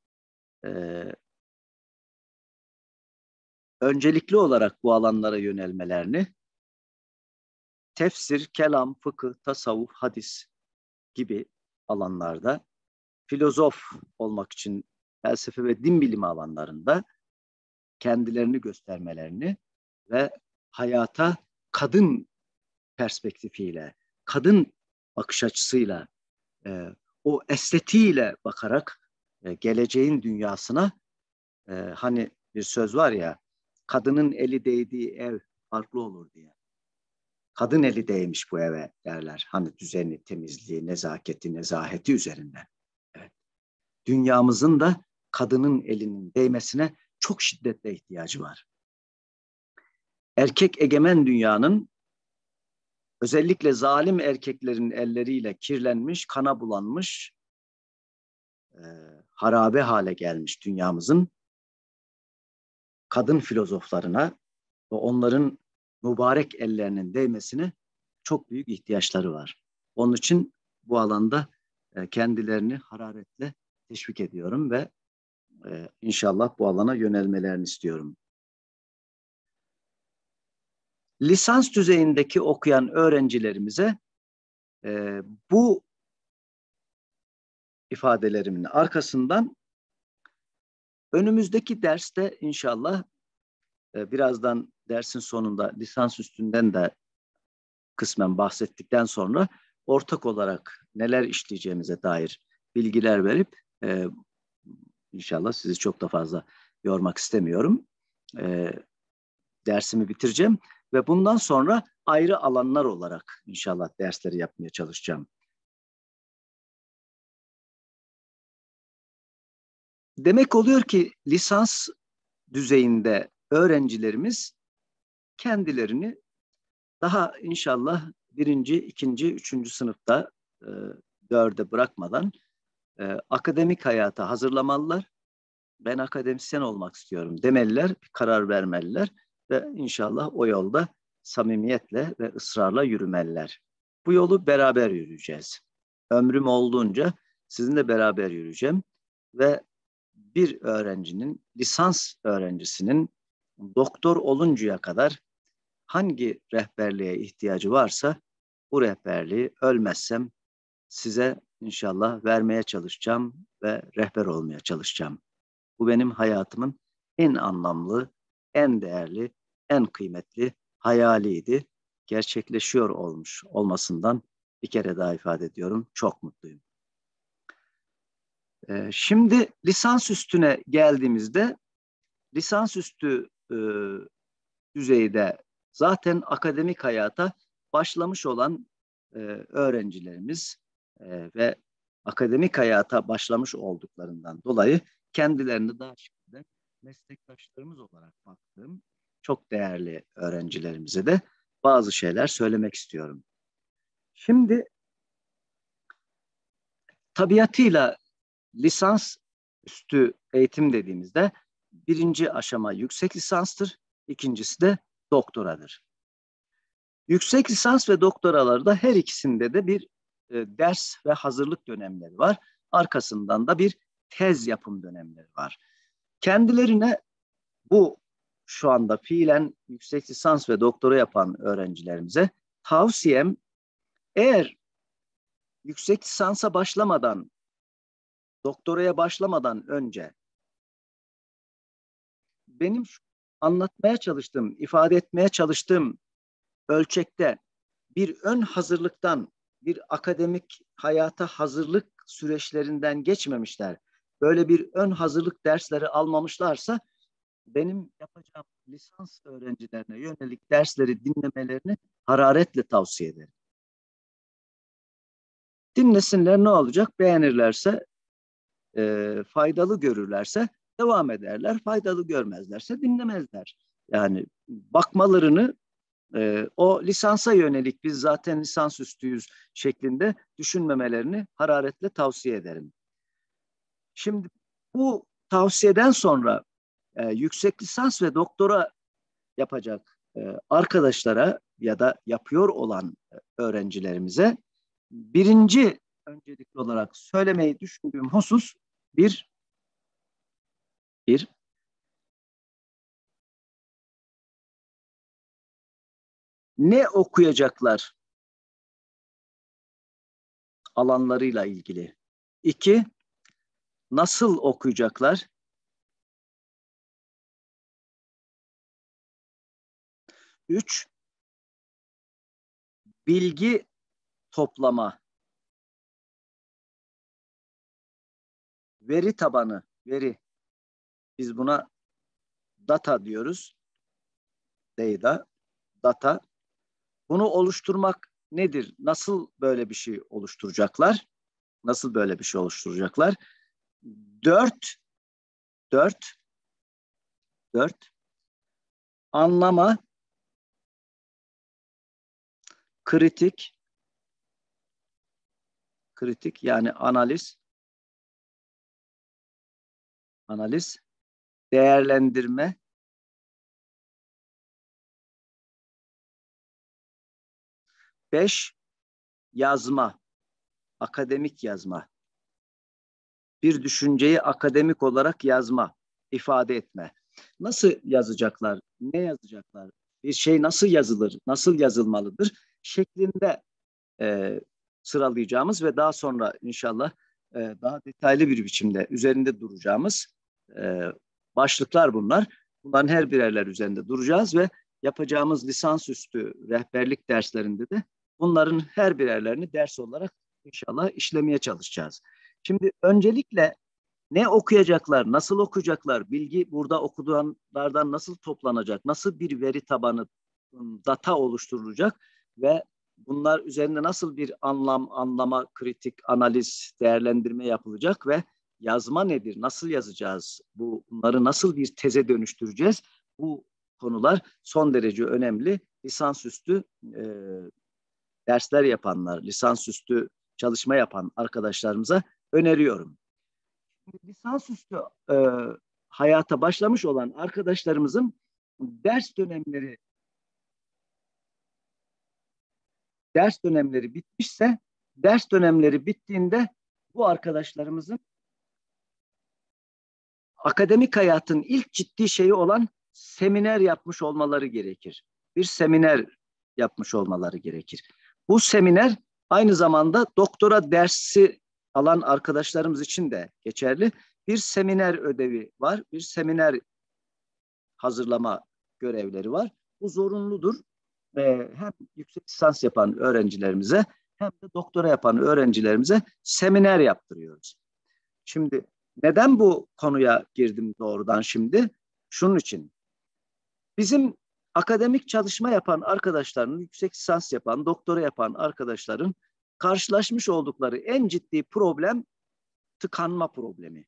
öncelikli olarak bu alanlara yönelmelerini, tefsir, kelam, fıkıh, tasavvuf, hadis gibi alanlarda, filozof olmak için felsefe ve din bilimi alanlarında kendilerini göstermelerini ve hayata kadın perspektifiyle, kadın bakış açısıyla, o estetiğiyle bakarak geleceğin dünyasına, hani bir söz var ya, kadının eli değdiği ev farklı olur diye. Kadın eli değmiş bu eve derler. Hani düzeni, temizliği, nezaketi, nezaheti üzerinden. Evet. Dünyamızın da kadının elinin değmesine çok şiddetle ihtiyacı var. Erkek egemen dünyanın, özellikle zalim erkeklerin elleriyle kirlenmiş, kana bulanmış, harabe hale gelmiş dünyamızın kadın filozoflarına ve onların mübarek ellerinin değmesine çok büyük ihtiyaçları var. Onun için bu alanda kendilerini hararetle teşvik ediyorum ve inşallah bu alana yönelmelerini istiyorum. Lisans düzeyindeki okuyan öğrencilerimize bu ifadelerimin arkasından önümüzdeki derste inşallah birazdan dersin sonunda lisans üstünden de kısmen bahsettikten sonra ortak olarak neler işleyeceğimize dair bilgiler verip inşallah sizi çok da fazla yormak istemiyorum. Dersimi bitireceğim ve bundan sonra ayrı alanlar olarak inşallah dersleri yapmaya çalışacağım. Demek oluyor ki lisans düzeyinde öğrencilerimiz kendilerini daha inşallah birinci, ikinci, üçüncü sınıfta dörde bırakmadan akademik hayata hazırlamalılar. Ben akademisyen olmak istiyorum demeliler, bir karar vermeliler ve inşallah o yolda samimiyetle ve ısrarla yürümeliler. Bu yolu beraber yürüyeceğiz. Ömrüm olduğunca sizinle beraber yürüyeceğim ve bir öğrencinin, lisans öğrencisinin doktor oluncaya kadar hangi rehberliğe ihtiyacı varsa bu rehberliği ölmezsem size inşallah vermeye çalışacağım ve rehber olmaya çalışacağım. Bu benim hayatımın en anlamlı, en değerli, en kıymetli hayaliydi. Gerçekleşiyor olmasından bir kere daha ifade ediyorum. Çok mutluyum. Şimdi lisansüstüne geldiğimizde lisansüstü düzeyde zaten akademik hayata başlamış olan öğrencilerimiz ve akademik hayata başlamış olduklarından dolayı kendilerini daha şimdiden meslektaşlarımız olarak baktığım çok değerli öğrencilerimize de bazı şeyler söylemek istiyorum. Şimdi tabiatıyla lisans üstü eğitim dediğimizde birinci aşama yüksek lisanstır, ikincisi de doktoradır. Yüksek lisans ve doktoralarda her ikisinde de bir ders ve hazırlık dönemleri var. Arkasından da bir tez yapım dönemleri var. Kendilerine bu şu anda fiilen yüksek lisans ve doktora yapan öğrencilerimize tavsiyem, eğer yüksek lisansa başlamadan, doktoraya başlamadan önce benim anlatmaya çalıştığım, ifade etmeye çalıştığım ölçekte bir ön hazırlıktan, bir akademik hayata hazırlık süreçlerinden geçmemişler, böyle bir ön hazırlık dersleri almamışlarsa benim yapacağım lisans öğrencilerine yönelik dersleri dinlemelerini hararetle tavsiye ederim. Dinlesinler, ne olacak? Beğenirlerse, faydalı görürlerse devam ederler. Faydalı görmezlerse dinlemezler. Yani bakmalarını o lisansa yönelik, biz zaten lisansüstüyüz şeklinde düşünmemelerini hararetle tavsiye ederim. Şimdi bu tavsiyeden sonra yüksek lisans ve doktora yapacak arkadaşlara ya da yapıyor olan öğrencilerimize birinci öncelikli olarak söylemeyi düşündüğüm husus bir ne okuyacaklar alanlarıyla ilgili. İki, nasıl okuyacaklar? Üç, bilgi toplama, veri tabanı, veri. Biz buna data diyoruz. Data. Bunu oluşturmak nedir? Nasıl böyle bir şey oluşturacaklar? Nasıl böyle bir şey oluşturacaklar? Dört, anlama, kritik yani analiz, değerlendirme, 5, yazma, akademik yazma. Bir düşünceyi akademik olarak yazma, ifade etme. Nasıl yazacaklar? Ne yazacaklar? Bir şey nasıl yazılır? Nasıl yazılmalıdır? Şeklinde sıralayacağımız ve daha sonra inşallah daha detaylı bir biçimde üzerinde duracağımız başlıklar bunlar. Bunların her birerler üzerinde duracağız ve yapacağımız lisansüstü rehberlik derslerinde de bunların her birerlerini ders olarak inşallah işlemeye çalışacağız. Şimdi öncelikle ne okuyacaklar, nasıl okuyacaklar, bilgi burada okuduğunlardan nasıl toplanacak, nasıl bir veri tabanı, data oluşturulacak ve bunlar üzerinde nasıl bir anlama, kritik, analiz, değerlendirme yapılacak ve yazma nedir, nasıl yazacağız, bunları nasıl bir teze dönüştüreceğiz? Bu konular son derece önemli. Lisansüstü dersler yapanlar, lisansüstü çalışma yapan arkadaşlarımıza öneriyorum. Lisansüstü hayata başlamış olan arkadaşlarımızın ders dönemleri bitmişse, ders dönemleri bittiğinde bu arkadaşlarımızın akademik hayatın ilk ciddi şeyi olan seminer yapmış olmaları gerekir. Bir seminer yapmış olmaları gerekir. Bu seminer aynı zamanda doktora dersi alan arkadaşlarımız için de geçerli. Bir seminer ödevi var, bir seminer hazırlama görevleri var. Bu zorunludur. Hem yüksek lisans yapan öğrencilerimize hem de doktora yapan öğrencilerimize seminer yaptırıyoruz. Şimdi neden bu konuya girdim doğrudan şimdi? Şunun için. Bizim akademik çalışma yapan arkadaşların, yüksek lisans yapan, doktora yapan arkadaşların karşılaşmış oldukları en ciddi problem tıkanma problemi.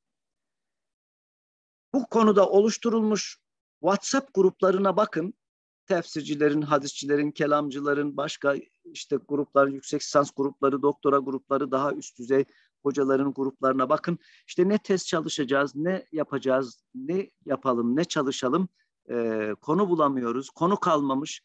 Bu konuda oluşturulmuş WhatsApp gruplarına bakın. Tefsircilerin, hadisçilerin, kelamcıların, başka işte grupların, yüksek lisans grupları, doktora grupları, daha üst düzey hocaların gruplarına bakın. İşte ne test çalışacağız, ne yapacağız, ne yapalım, ne çalışalım, konu bulamıyoruz, konu kalmamış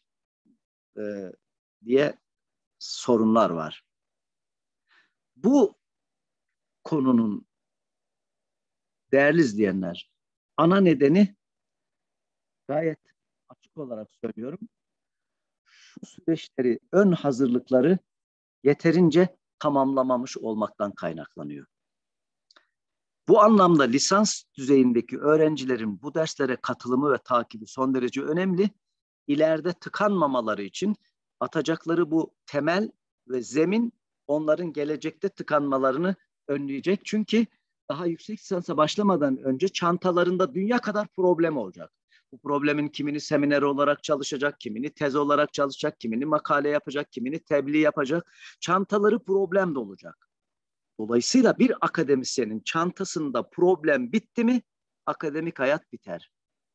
diye sorunlar var. Bu konunun değerli izleyenler, ana nedeni gayet açık olarak söylüyorum. Şu süreçleri, ön hazırlıkları yeterince tamamlamamış olmaktan kaynaklanıyor. Bu anlamda lisans düzeyindeki öğrencilerin bu derslere katılımı ve takibi son derece önemli. İleride tıkanmamaları için atacakları bu temel ve zemin onların gelecekte tıkanmalarını önleyecek. Çünkü daha yüksek lisansa başlamadan önce çantalarında dünya kadar problem olacak. Bu problemin kimini seminer olarak çalışacak, kimini tez olarak çalışacak, kimini makale yapacak, kimini tebliğ yapacak. Çantaları problem de olacak. Dolayısıyla bir akademisyenin çantasında problem bitti mi akademik hayat biter.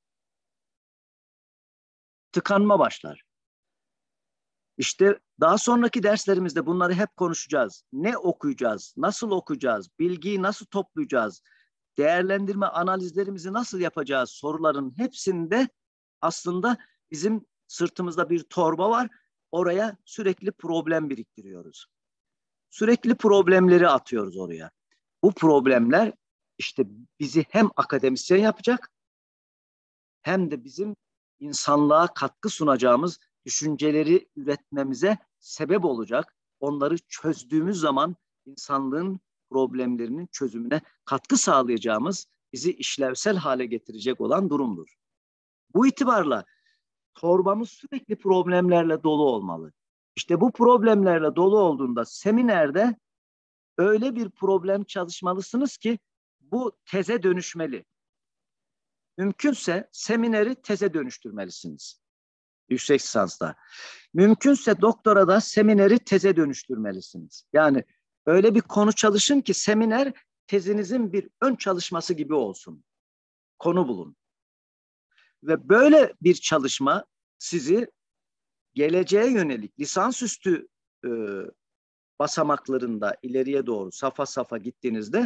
Tıkanma başlar. İşte daha sonraki derslerimizde bunları hep konuşacağız. Ne okuyacağız, nasıl okuyacağız, bilgiyi nasıl toplayacağız, değerlendirme analizlerimizi nasıl yapacağız soruların hepsinde aslında bizim sırtımızda bir torba var. Oraya sürekli problem biriktiriyoruz. Sürekli problemleri atıyoruz oraya. Bu problemler işte bizi hem akademisyen yapacak hem de bizim insanlığa katkı sunacağımız düşünceleri üretmemize sebep olacak. Onları çözdüğümüz zaman insanlığın problemlerinin çözümüne katkı sağlayacağımız, bizi işlevsel hale getirecek olan durumdur. Bu itibarla torbamız sürekli problemlerle dolu olmalı. İşte bu problemlerle dolu olduğunda seminerde öyle bir problem çalışmalısınız ki bu teze dönüşmeli. Mümkünse semineri teze dönüştürmelisiniz. Yüksek lisansta. Mümkünse doktorada semineri teze dönüştürmelisiniz. Yani öyle bir konu çalışın ki seminer tezinizin bir ön çalışması gibi olsun. Konu bulun. Ve böyle bir çalışma sizi geleceğe yönelik lisansüstü basamaklarında ileriye doğru safa safa gittiğinizde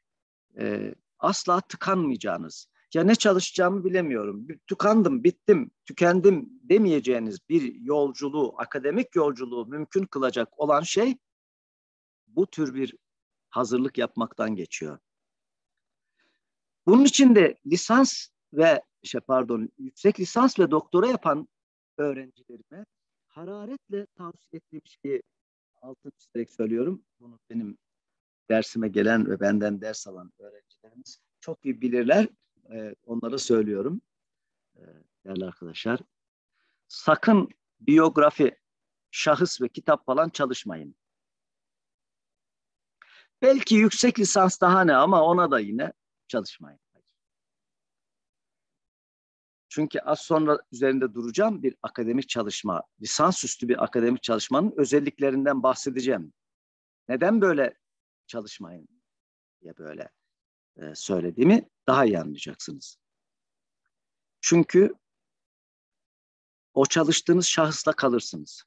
asla tıkanmayacağınız, ya ne çalışacağımı bilemiyorum, tıkandım, bittim, tükendim demeyeceğiniz bir yolculuğu, akademik yolculuğu mümkün kılacak olan şey bu tür bir hazırlık yapmaktan geçiyor. Bunun için de yüksek lisans ve doktora yapan öğrencilerime hararetle tavsiye ettiğim şeyi altını çizerek söylüyorum. Bunu benim dersime gelen ve benden ders alan öğrencilerimiz çok iyi bilirler. Onlara söylüyorum. Değerli arkadaşlar, sakın biyografi, şahıs ve kitap falan çalışmayın. Belki yüksek lisans daha ne ama ona da yine çalışmayın. Çünkü az sonra üzerinde duracağım bir akademik çalışma, lisansüstü bir akademik çalışmanın özelliklerinden bahsedeceğim. Neden böyle çalışmayın diye böyle söylediğimi daha iyi anlayacaksınız. Çünkü o çalıştığınız şahısla kalırsınız.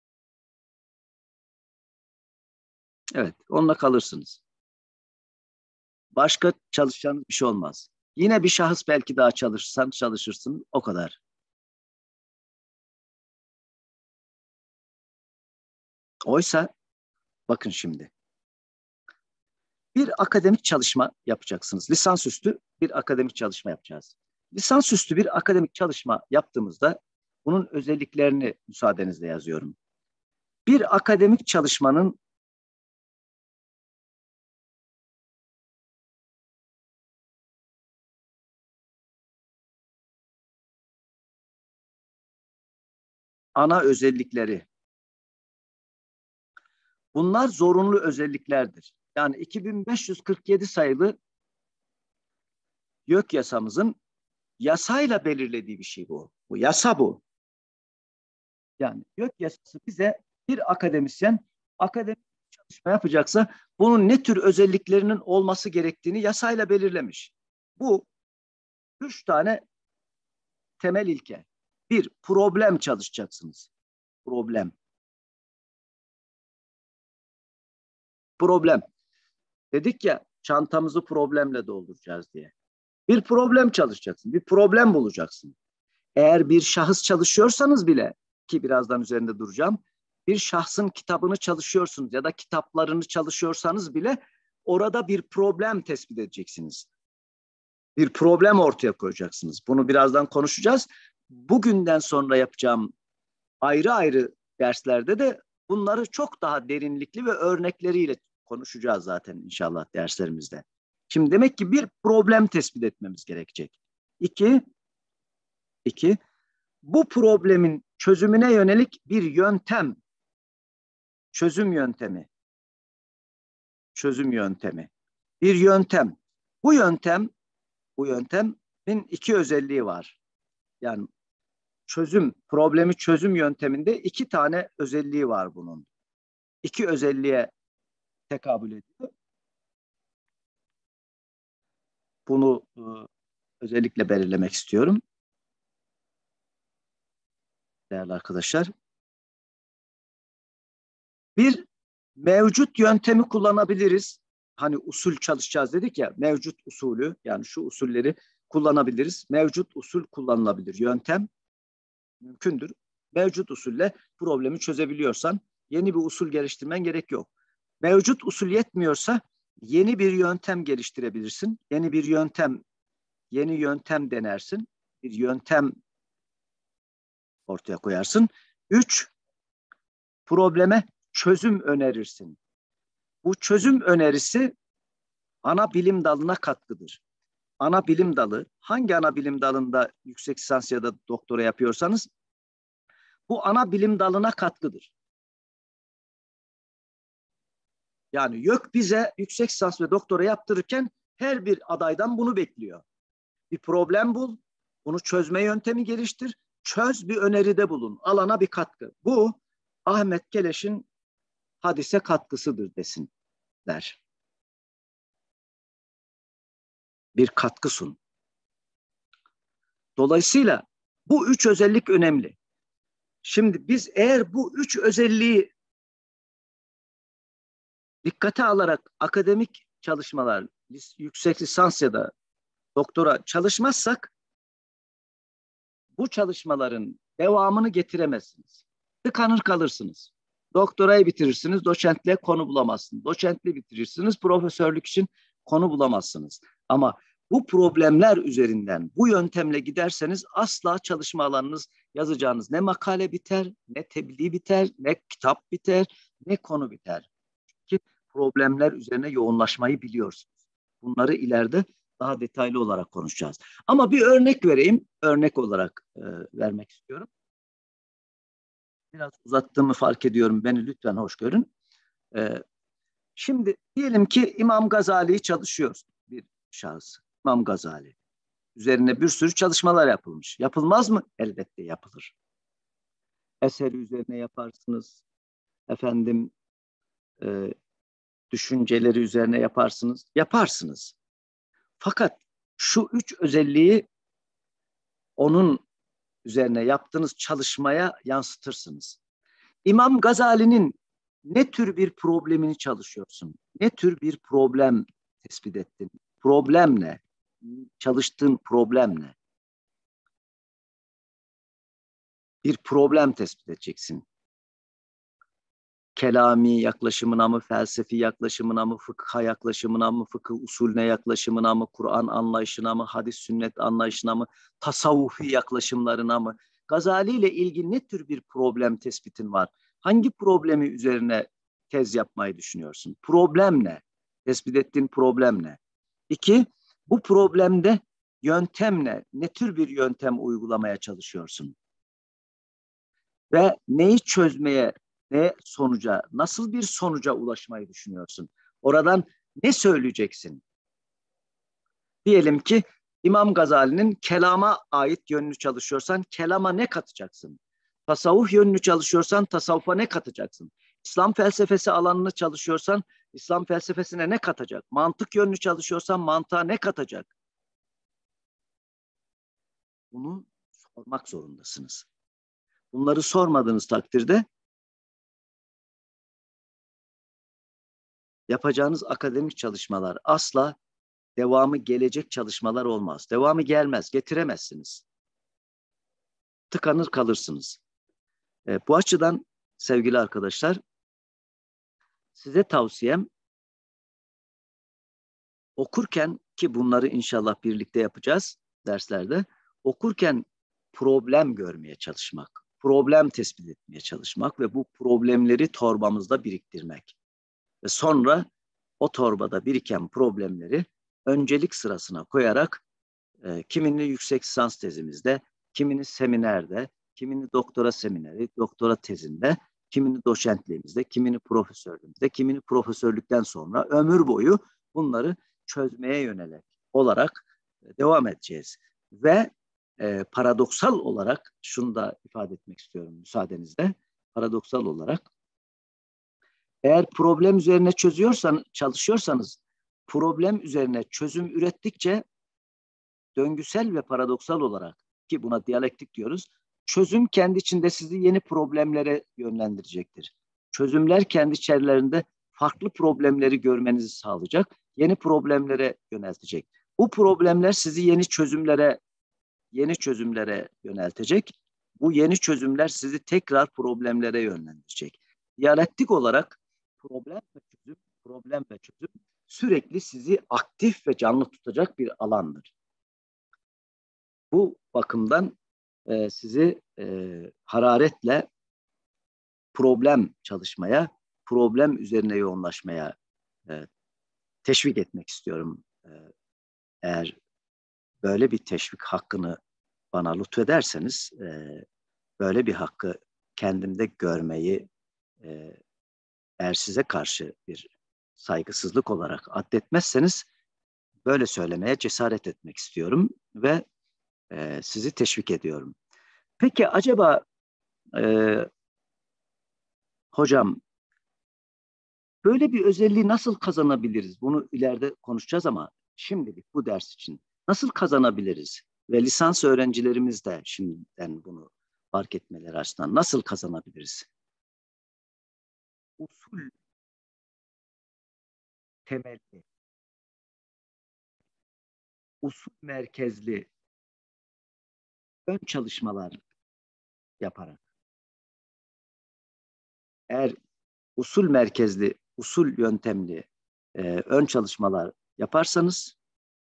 Evet, onunla kalırsınız. Başka çalışacağınız bir şey olmaz. Yine bir şahıs belki daha çalışırsan çalışırsın, o kadar. Oysa bakın şimdi bir akademik çalışma yapacaksınız. Lisansüstü bir akademik çalışma yapacağız. Lisansüstü bir akademik çalışma yaptığımızda bunun özelliklerini müsaadenizle yazıyorum. Bir akademik çalışmanın ana özellikleri. Bunlar zorunlu özelliklerdir. Yani 2547 sayılı YÖK yasamızın yasayla belirlediği bir şey bu. Bu yasa bu. Yani YÖK yasası bize bir akademisyen akademik çalışma yapacaksa bunun ne tür özelliklerinin olması gerektiğini yasayla belirlemiş. Bu 3 tane temel ilke. Bir, problem çalışacaksınız. Problem. Problem. Dedik ya çantamızı problemle dolduracağız diye. Bir problem çalışacaksın. Bir problem bulacaksın. Eğer bir şahıs çalışıyorsanız bile, ki birazdan üzerinde duracağım, bir şahsın kitabını çalışıyorsunuz ya da kitaplarını çalışıyorsanız bile orada bir problem tespit edeceksiniz. Bir problem ortaya koyacaksınız. Bunu birazdan konuşacağız. Bugünden sonra yapacağım ayrı ayrı derslerde de bunları çok daha derinlikli ve örnekleriyle konuşacağız zaten inşallah derslerimizde. Şimdi demek ki bir problem tespit etmemiz gerekecek. İki, bu problemin çözümüne yönelik bir yöntem, çözüm yöntemi, bir yöntem. Bu yöntemin iki özelliği var. Yani problemi çözüm yönteminde iki tane özelliği var bunun. İki özelliğe tekabül ediyor. Bunu özellikle belirlemek istiyorum. Değerli arkadaşlar. Bir, mevcut yöntemi kullanabiliriz. Hani usul çalışacağız dedik ya, mevcut usulü, yani şu usulleri kullanabiliriz. Mevcut usul kullanılabilir. Yöntem mümkündür. Mevcut usulle problemi çözebiliyorsan yeni bir usul geliştirmen gerek yok. Mevcut usul yetmiyorsa yeni bir yöntem geliştirebilirsin. Yeni yöntem denersin. Bir yöntem ortaya koyarsın. 3, probleme çözüm önerirsin. Bu çözüm önerisi ana bilim dalına katkıdır. Ana bilim dalı, hangi ana bilim dalında yüksek lisans ya da doktora yapıyorsanız bu ana bilim dalına katkıdır. Yani YÖK bize yüksek lisans ve doktora yaptırırken her bir adaydan bunu bekliyor. Bir problem bul, bunu çözme yöntemi geliştir, çöz, bir öneride bulun, alana bir katkı. Bu Ahmet Keleş'in hadise katkısıdır desinler. Bir katkı sun. Dolayısıyla bu üç özellik önemli. Şimdi biz eğer bu üç özelliği dikkate alarak akademik çalışmalar, yüksek lisans ya da doktora çalışmazsak bu çalışmaların devamını getiremezsiniz. Tıkanır kalırsınız. Doktorayı bitirirsiniz, doçentliğe konu bulamazsınız. Doçentliği bitirirsiniz, profesörlük için konu bulamazsınız. Ama bu problemler üzerinden bu yöntemle giderseniz asla çalışma alanınız, yazacağınız ne makale biter, ne tebliğ biter, ne kitap biter, ne konu biter. Çünkü problemler üzerine yoğunlaşmayı biliyorsunuz. Bunları ileride daha detaylı olarak konuşacağız. Ama bir örnek vereyim. Örnek olarak vermek istiyorum. Biraz uzattığımı fark ediyorum. Beni lütfen hoş görün. Şimdi diyelim ki İmam Gazali'yi çalışıyoruz, bir şahıs. İmam Gazali. Üzerine bir sürü çalışmalar yapılmış. Yapılmaz mı? Elbette yapılır. Eseri üzerine yaparsınız. Efendim düşünceleri üzerine yaparsınız. Yaparsınız. Fakat şu üç özelliği onun üzerine yaptığınız çalışmaya yansıtırsınız. İmam Gazali'nin ne tür bir problemini çalışıyorsun? Ne tür bir problem tespit ettin? Problem ne? Çalıştığın problem ne? Bir problem tespit edeceksin. Kelami yaklaşımına mı, felsefi yaklaşımına mı, fıkha yaklaşımına mı, fıkıh usulüne yaklaşımına mı, Kur'an anlayışına mı, hadis sünnet anlayışına mı, tasavvufi yaklaşımlarına mı? Gazali ile ilgili ne tür bir problem tespitin var? Hangi problemi üzerine tez yapmayı düşünüyorsun? Problem ne? Tespit ettiğin problem ne? 2, bu problemde yöntem ne? Ne tür bir yöntem uygulamaya çalışıyorsun? Ve neyi çözmeye, nasıl bir sonuca ulaşmayı düşünüyorsun? Oradan ne söyleyeceksin? Diyelim ki İmam Gazali'nin kelama ait yönünü çalışıyorsan kelama ne katacaksın? Tasavvuf yönünü çalışıyorsan tasavvufa ne katacaksın? İslam felsefesi alanını çalışıyorsan İslam felsefesine ne katacak? Mantık yönünü çalışıyorsan mantığa ne katacak? Bunu sormak zorundasınız. Bunları sormadığınız takdirde yapacağınız akademik çalışmalar asla devamı gelecek çalışmalar olmaz. Devamı gelmez, getiremezsiniz. Tıkanır kalırsınız. Bu açıdan sevgili arkadaşlar, size tavsiyem okurken, ki bunları inşallah birlikte yapacağız derslerde, okurken problem görmeye çalışmak, problem tespit etmeye çalışmak ve bu problemleri torbamızda biriktirmek. Ve sonra o torbada biriken problemleri öncelik sırasına koyarak kimini yüksek lisans tezimizde, kimini seminerde, kimini doktora semineri, doktora tezinde, kimini doçentliğimizde, kimini profesörlüğümüzde, kimini profesörlükten sonra ömür boyu bunları çözmeye yönelik olarak devam edeceğiz. Ve paradoksal olarak şunu da ifade etmek istiyorum müsaadenizle. Paradoksal olarak eğer problem üzerine çalışıyorsanız problem üzerine çözüm ürettikçe döngüsel ve paradoksal olarak, ki buna diyalektik diyoruz, çözüm kendi içinde sizi yeni problemlere yönlendirecektir. Çözümler kendi içerilerinde farklı problemleri görmenizi sağlayacak, yeni problemlere yöneltecek. Bu problemler sizi yeni çözümlere yöneltecek. Bu yeni çözümler sizi tekrar problemlere yönlendirecek. Diyalektik olarak problem ve çözüm sürekli sizi aktif ve canlı tutacak bir alandır. Bu bakımdan sizi hararetle problem çalışmaya, problem üzerine yoğunlaşmaya teşvik etmek istiyorum. Eğer böyle bir teşvik hakkını bana lütfederseniz, böyle bir hakkı kendimde görmeyi eğer size karşı bir saygısızlık olarak addetmezseniz böyle söylemeye cesaret etmek istiyorum ve sizi teşvik ediyorum. Peki acaba hocam böyle bir özelliği nasıl kazanabiliriz? Bunu ileride konuşacağız ama şimdilik bu ders için nasıl kazanabiliriz? Ve lisans öğrencilerimiz de şimdiden bunu fark etmeleri açısından nasıl kazanabiliriz? Usul temelli, usul merkezli ön çalışmalar yaparak. Eğer usul merkezli, usul yöntemli ön çalışmalar yaparsanız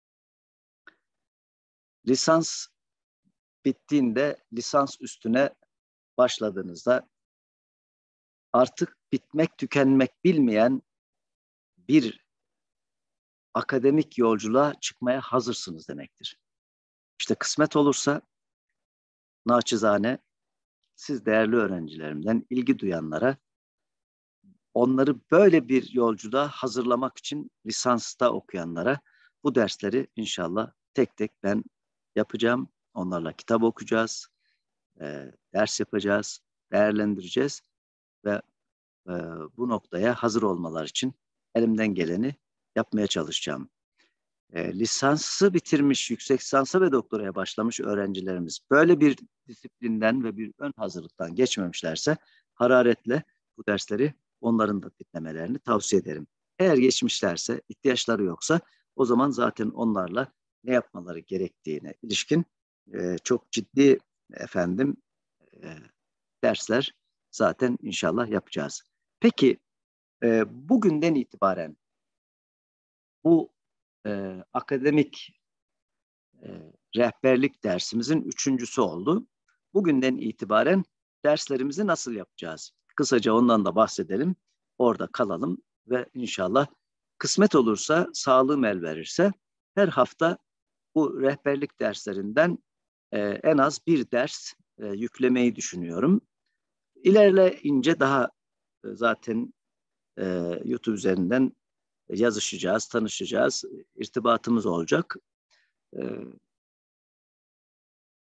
lisans bittiğinde lisans üstüne başladığınızda artık bitmek tükenmek bilmeyen bir akademik yolculuğa çıkmaya hazırsınız demektir. İşte kısmet olursa naçizane siz değerli öğrencilerimden ilgi duyanlara onları böyle bir yolculuğa hazırlamak için lisansta okuyanlara bu dersleri inşallah tek tek ben yapacağım. Onlarla kitap okuyacağız, ders yapacağız, değerlendireceğiz ve bu noktaya hazır olmalar için elimden geleni yapmaya çalışacağım. Lisansı bitirmiş, yüksek lisansa ve doktoraya başlamış öğrencilerimiz böyle bir disiplinden ve bir ön hazırlıktan geçmemişlerse hararetle bu dersleri onların da dinlemelerini tavsiye ederim. Eğer geçmişlerse, ihtiyaçları yoksa o zaman zaten onlarla ne yapmaları gerektiğine ilişkin çok ciddi e, dersler zaten inşallah yapacağız. Peki bugünden itibaren bu akademik rehberlik dersimizin 3.'sü oldu. Bugünden itibaren derslerimizi nasıl yapacağız? Kısaca ondan da bahsedelim. Orada kalalım ve inşallah kısmet olursa, sağlığım el verirse her hafta bu rehberlik derslerinden en az bir ders yüklemeyi düşünüyorum. İlerleyince daha zaten YouTube üzerinden yazışacağız, tanışacağız, irtibatımız olacak.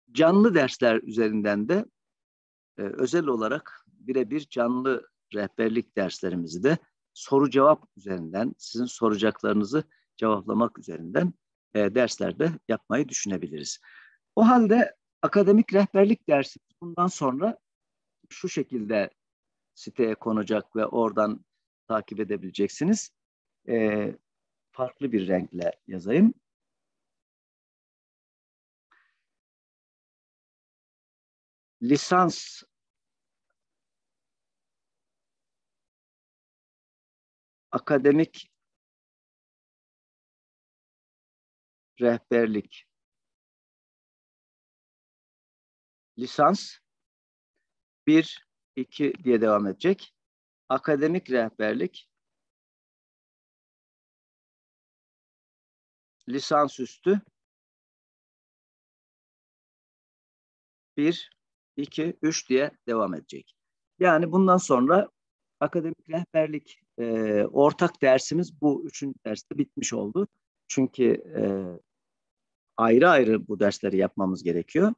Canlı dersler üzerinden de özel olarak birebir canlı rehberlik derslerimizi de soru cevap üzerinden, sizin soracaklarınızı cevaplamak üzerinden derslerde yapmayı düşünebiliriz. O halde akademik rehberlik dersi bundan sonra şu şekilde siteye konacak ve oradan takip edebileceksiniz. Farklı bir renkle yazayım. Lisans akademik rehberlik lisans 1, 2 diye devam edecek. Akademik rehberlik lisansüstü 1, 2, 3 diye devam edecek. Yani bundan sonra akademik rehberlik ortak dersimiz bu 3. derste bitmiş oldu. Çünkü ayrı ayrı bu dersleri yapmamız gerekiyor.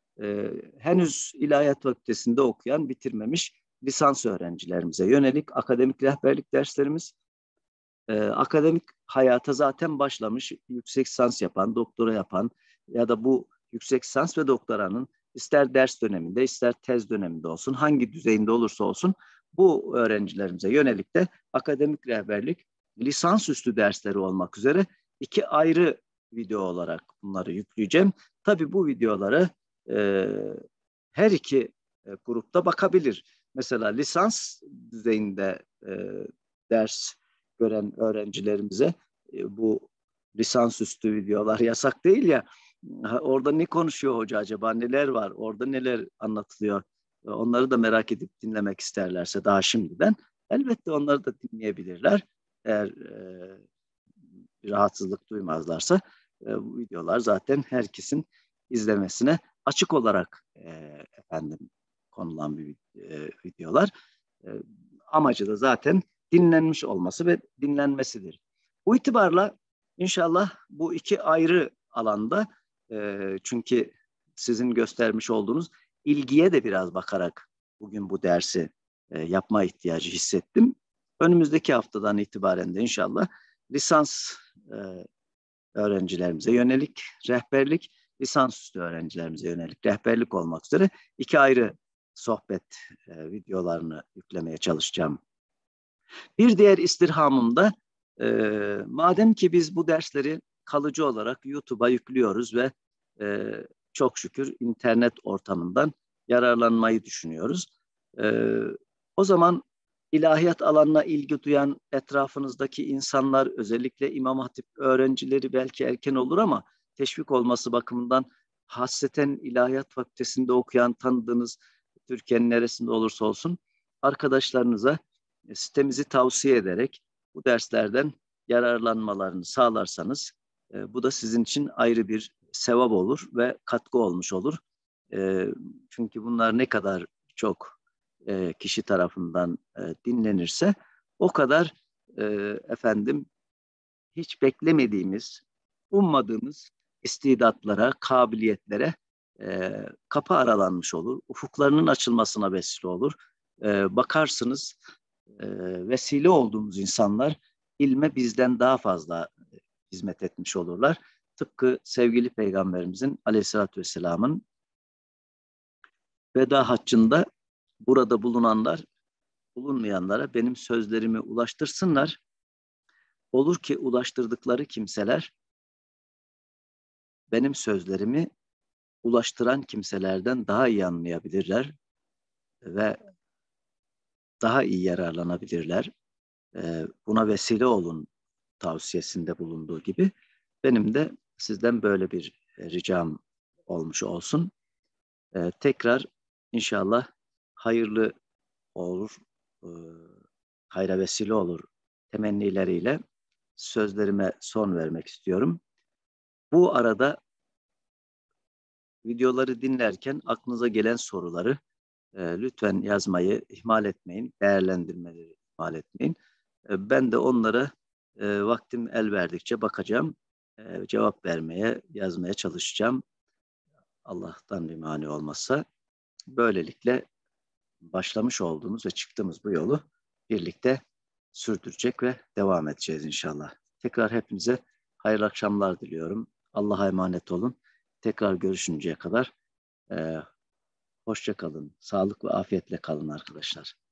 Henüz İlahiyat Fakültesi'nde okuyan, bitirmemiş lisans öğrencilerimize yönelik akademik rehberlik derslerimiz, akademik hayata zaten başlamış, yüksek lisans yapan, doktora yapan ya da bu yüksek lisans ve doktoranın ister ders döneminde, ister tez döneminde olsun, hangi düzeyinde olursa olsun bu öğrencilerimize yönelik de akademik rehberlik lisansüstü dersleri olmak üzere 2 ayrı video olarak bunları yükleyeceğim. Tabii bu videoları her iki grupta bakabilir. Mesela lisans düzeyinde ders gören öğrencilerimize bu lisansüstü videolar yasak değil ya. Orada ne konuşuyor hoca acaba? Neler var? Orada neler anlatılıyor? Onları da merak edip dinlemek isterlerse daha şimdiden elbette onları da dinleyebilirler. Eğer bir rahatsızlık duymazlarsa bu videolar zaten herkesin izlemesine açık olarak konulan bir videolar. Amacı da zaten dinlenmiş olması ve dinlenmesidir. Bu itibarla inşallah bu 2 ayrı alanda çünkü sizin göstermiş olduğunuz ilgiye de biraz bakarak bugün bu dersi yapma ihtiyacı hissettim. Önümüzdeki haftadan itibaren de inşallah lisans öğrencilerimize yönelik rehberlik, lisansüstü öğrencilerimize yönelik rehberlik olmak üzere 2 ayrı sohbet videolarını yüklemeye çalışacağım. Bir diğer istirhamım da madem ki biz bu dersleri kalıcı olarak YouTube'a yüklüyoruz ve çok şükür internet ortamından yararlanmayı düşünüyoruz. O zaman ilahiyat alanına ilgi duyan etrafınızdaki insanlar, özellikle İmam Hatip öğrencileri belki erken olur ama teşvik olması bakımından hasreten ilahiyat fakültesinde okuyan tanıdığınız Türkiye'nin neresinde olursa olsun arkadaşlarınıza sitemizi tavsiye ederek bu derslerden yararlanmalarını sağlarsanız bu da sizin için ayrı bir sevap olur ve katkı olmuş olur. Çünkü bunlar ne kadar çok kişi tarafından dinlenirse o kadar hiç beklemediğimiz, ummadığımız istidatlara, kabiliyetlere kapı aralanmış olur. Ufuklarının açılmasına vesile olur. Bakarsınız vesile olduğumuz insanlar ilme bizden daha fazla hizmet etmiş olurlar. Tıpkı sevgili Peygamberimizin Aleyhisselatü Vesselam'ın veda haccında burada bulunanlar, bulunmayanlara benim sözlerimi ulaştırsınlar. Olur ki ulaştırdıkları kimseler benim sözlerimi ulaştıran kimselerden daha iyi anlayabilirler ve daha iyi yararlanabilirler. Buna vesile olun tavsiyesinde bulunduğu gibi benim de sizden böyle bir ricam olmuş olsun. Tekrar inşallah hayırlı olur, hayra vesile olur temennileriyle sözlerime son vermek istiyorum. Bu arada videoları dinlerken aklınıza gelen soruları lütfen yazmayı ihmal etmeyin, değerlendirmeleri ihmal etmeyin. Ben de onlara vaktim el verdikçe bakacağım, cevap vermeye, yazmaya çalışacağım. Allah'tan bir mani olmazsa. Böylelikle başlamış olduğumuz ve çıktığımız bu yolu birlikte sürdürecek ve devam edeceğiz inşallah. Tekrar hepinize hayırlı akşamlar diliyorum. Allah'a emanet olun. Tekrar görüşünceye kadar hoşça kalın. Sağlık ve afiyetle kalın arkadaşlar.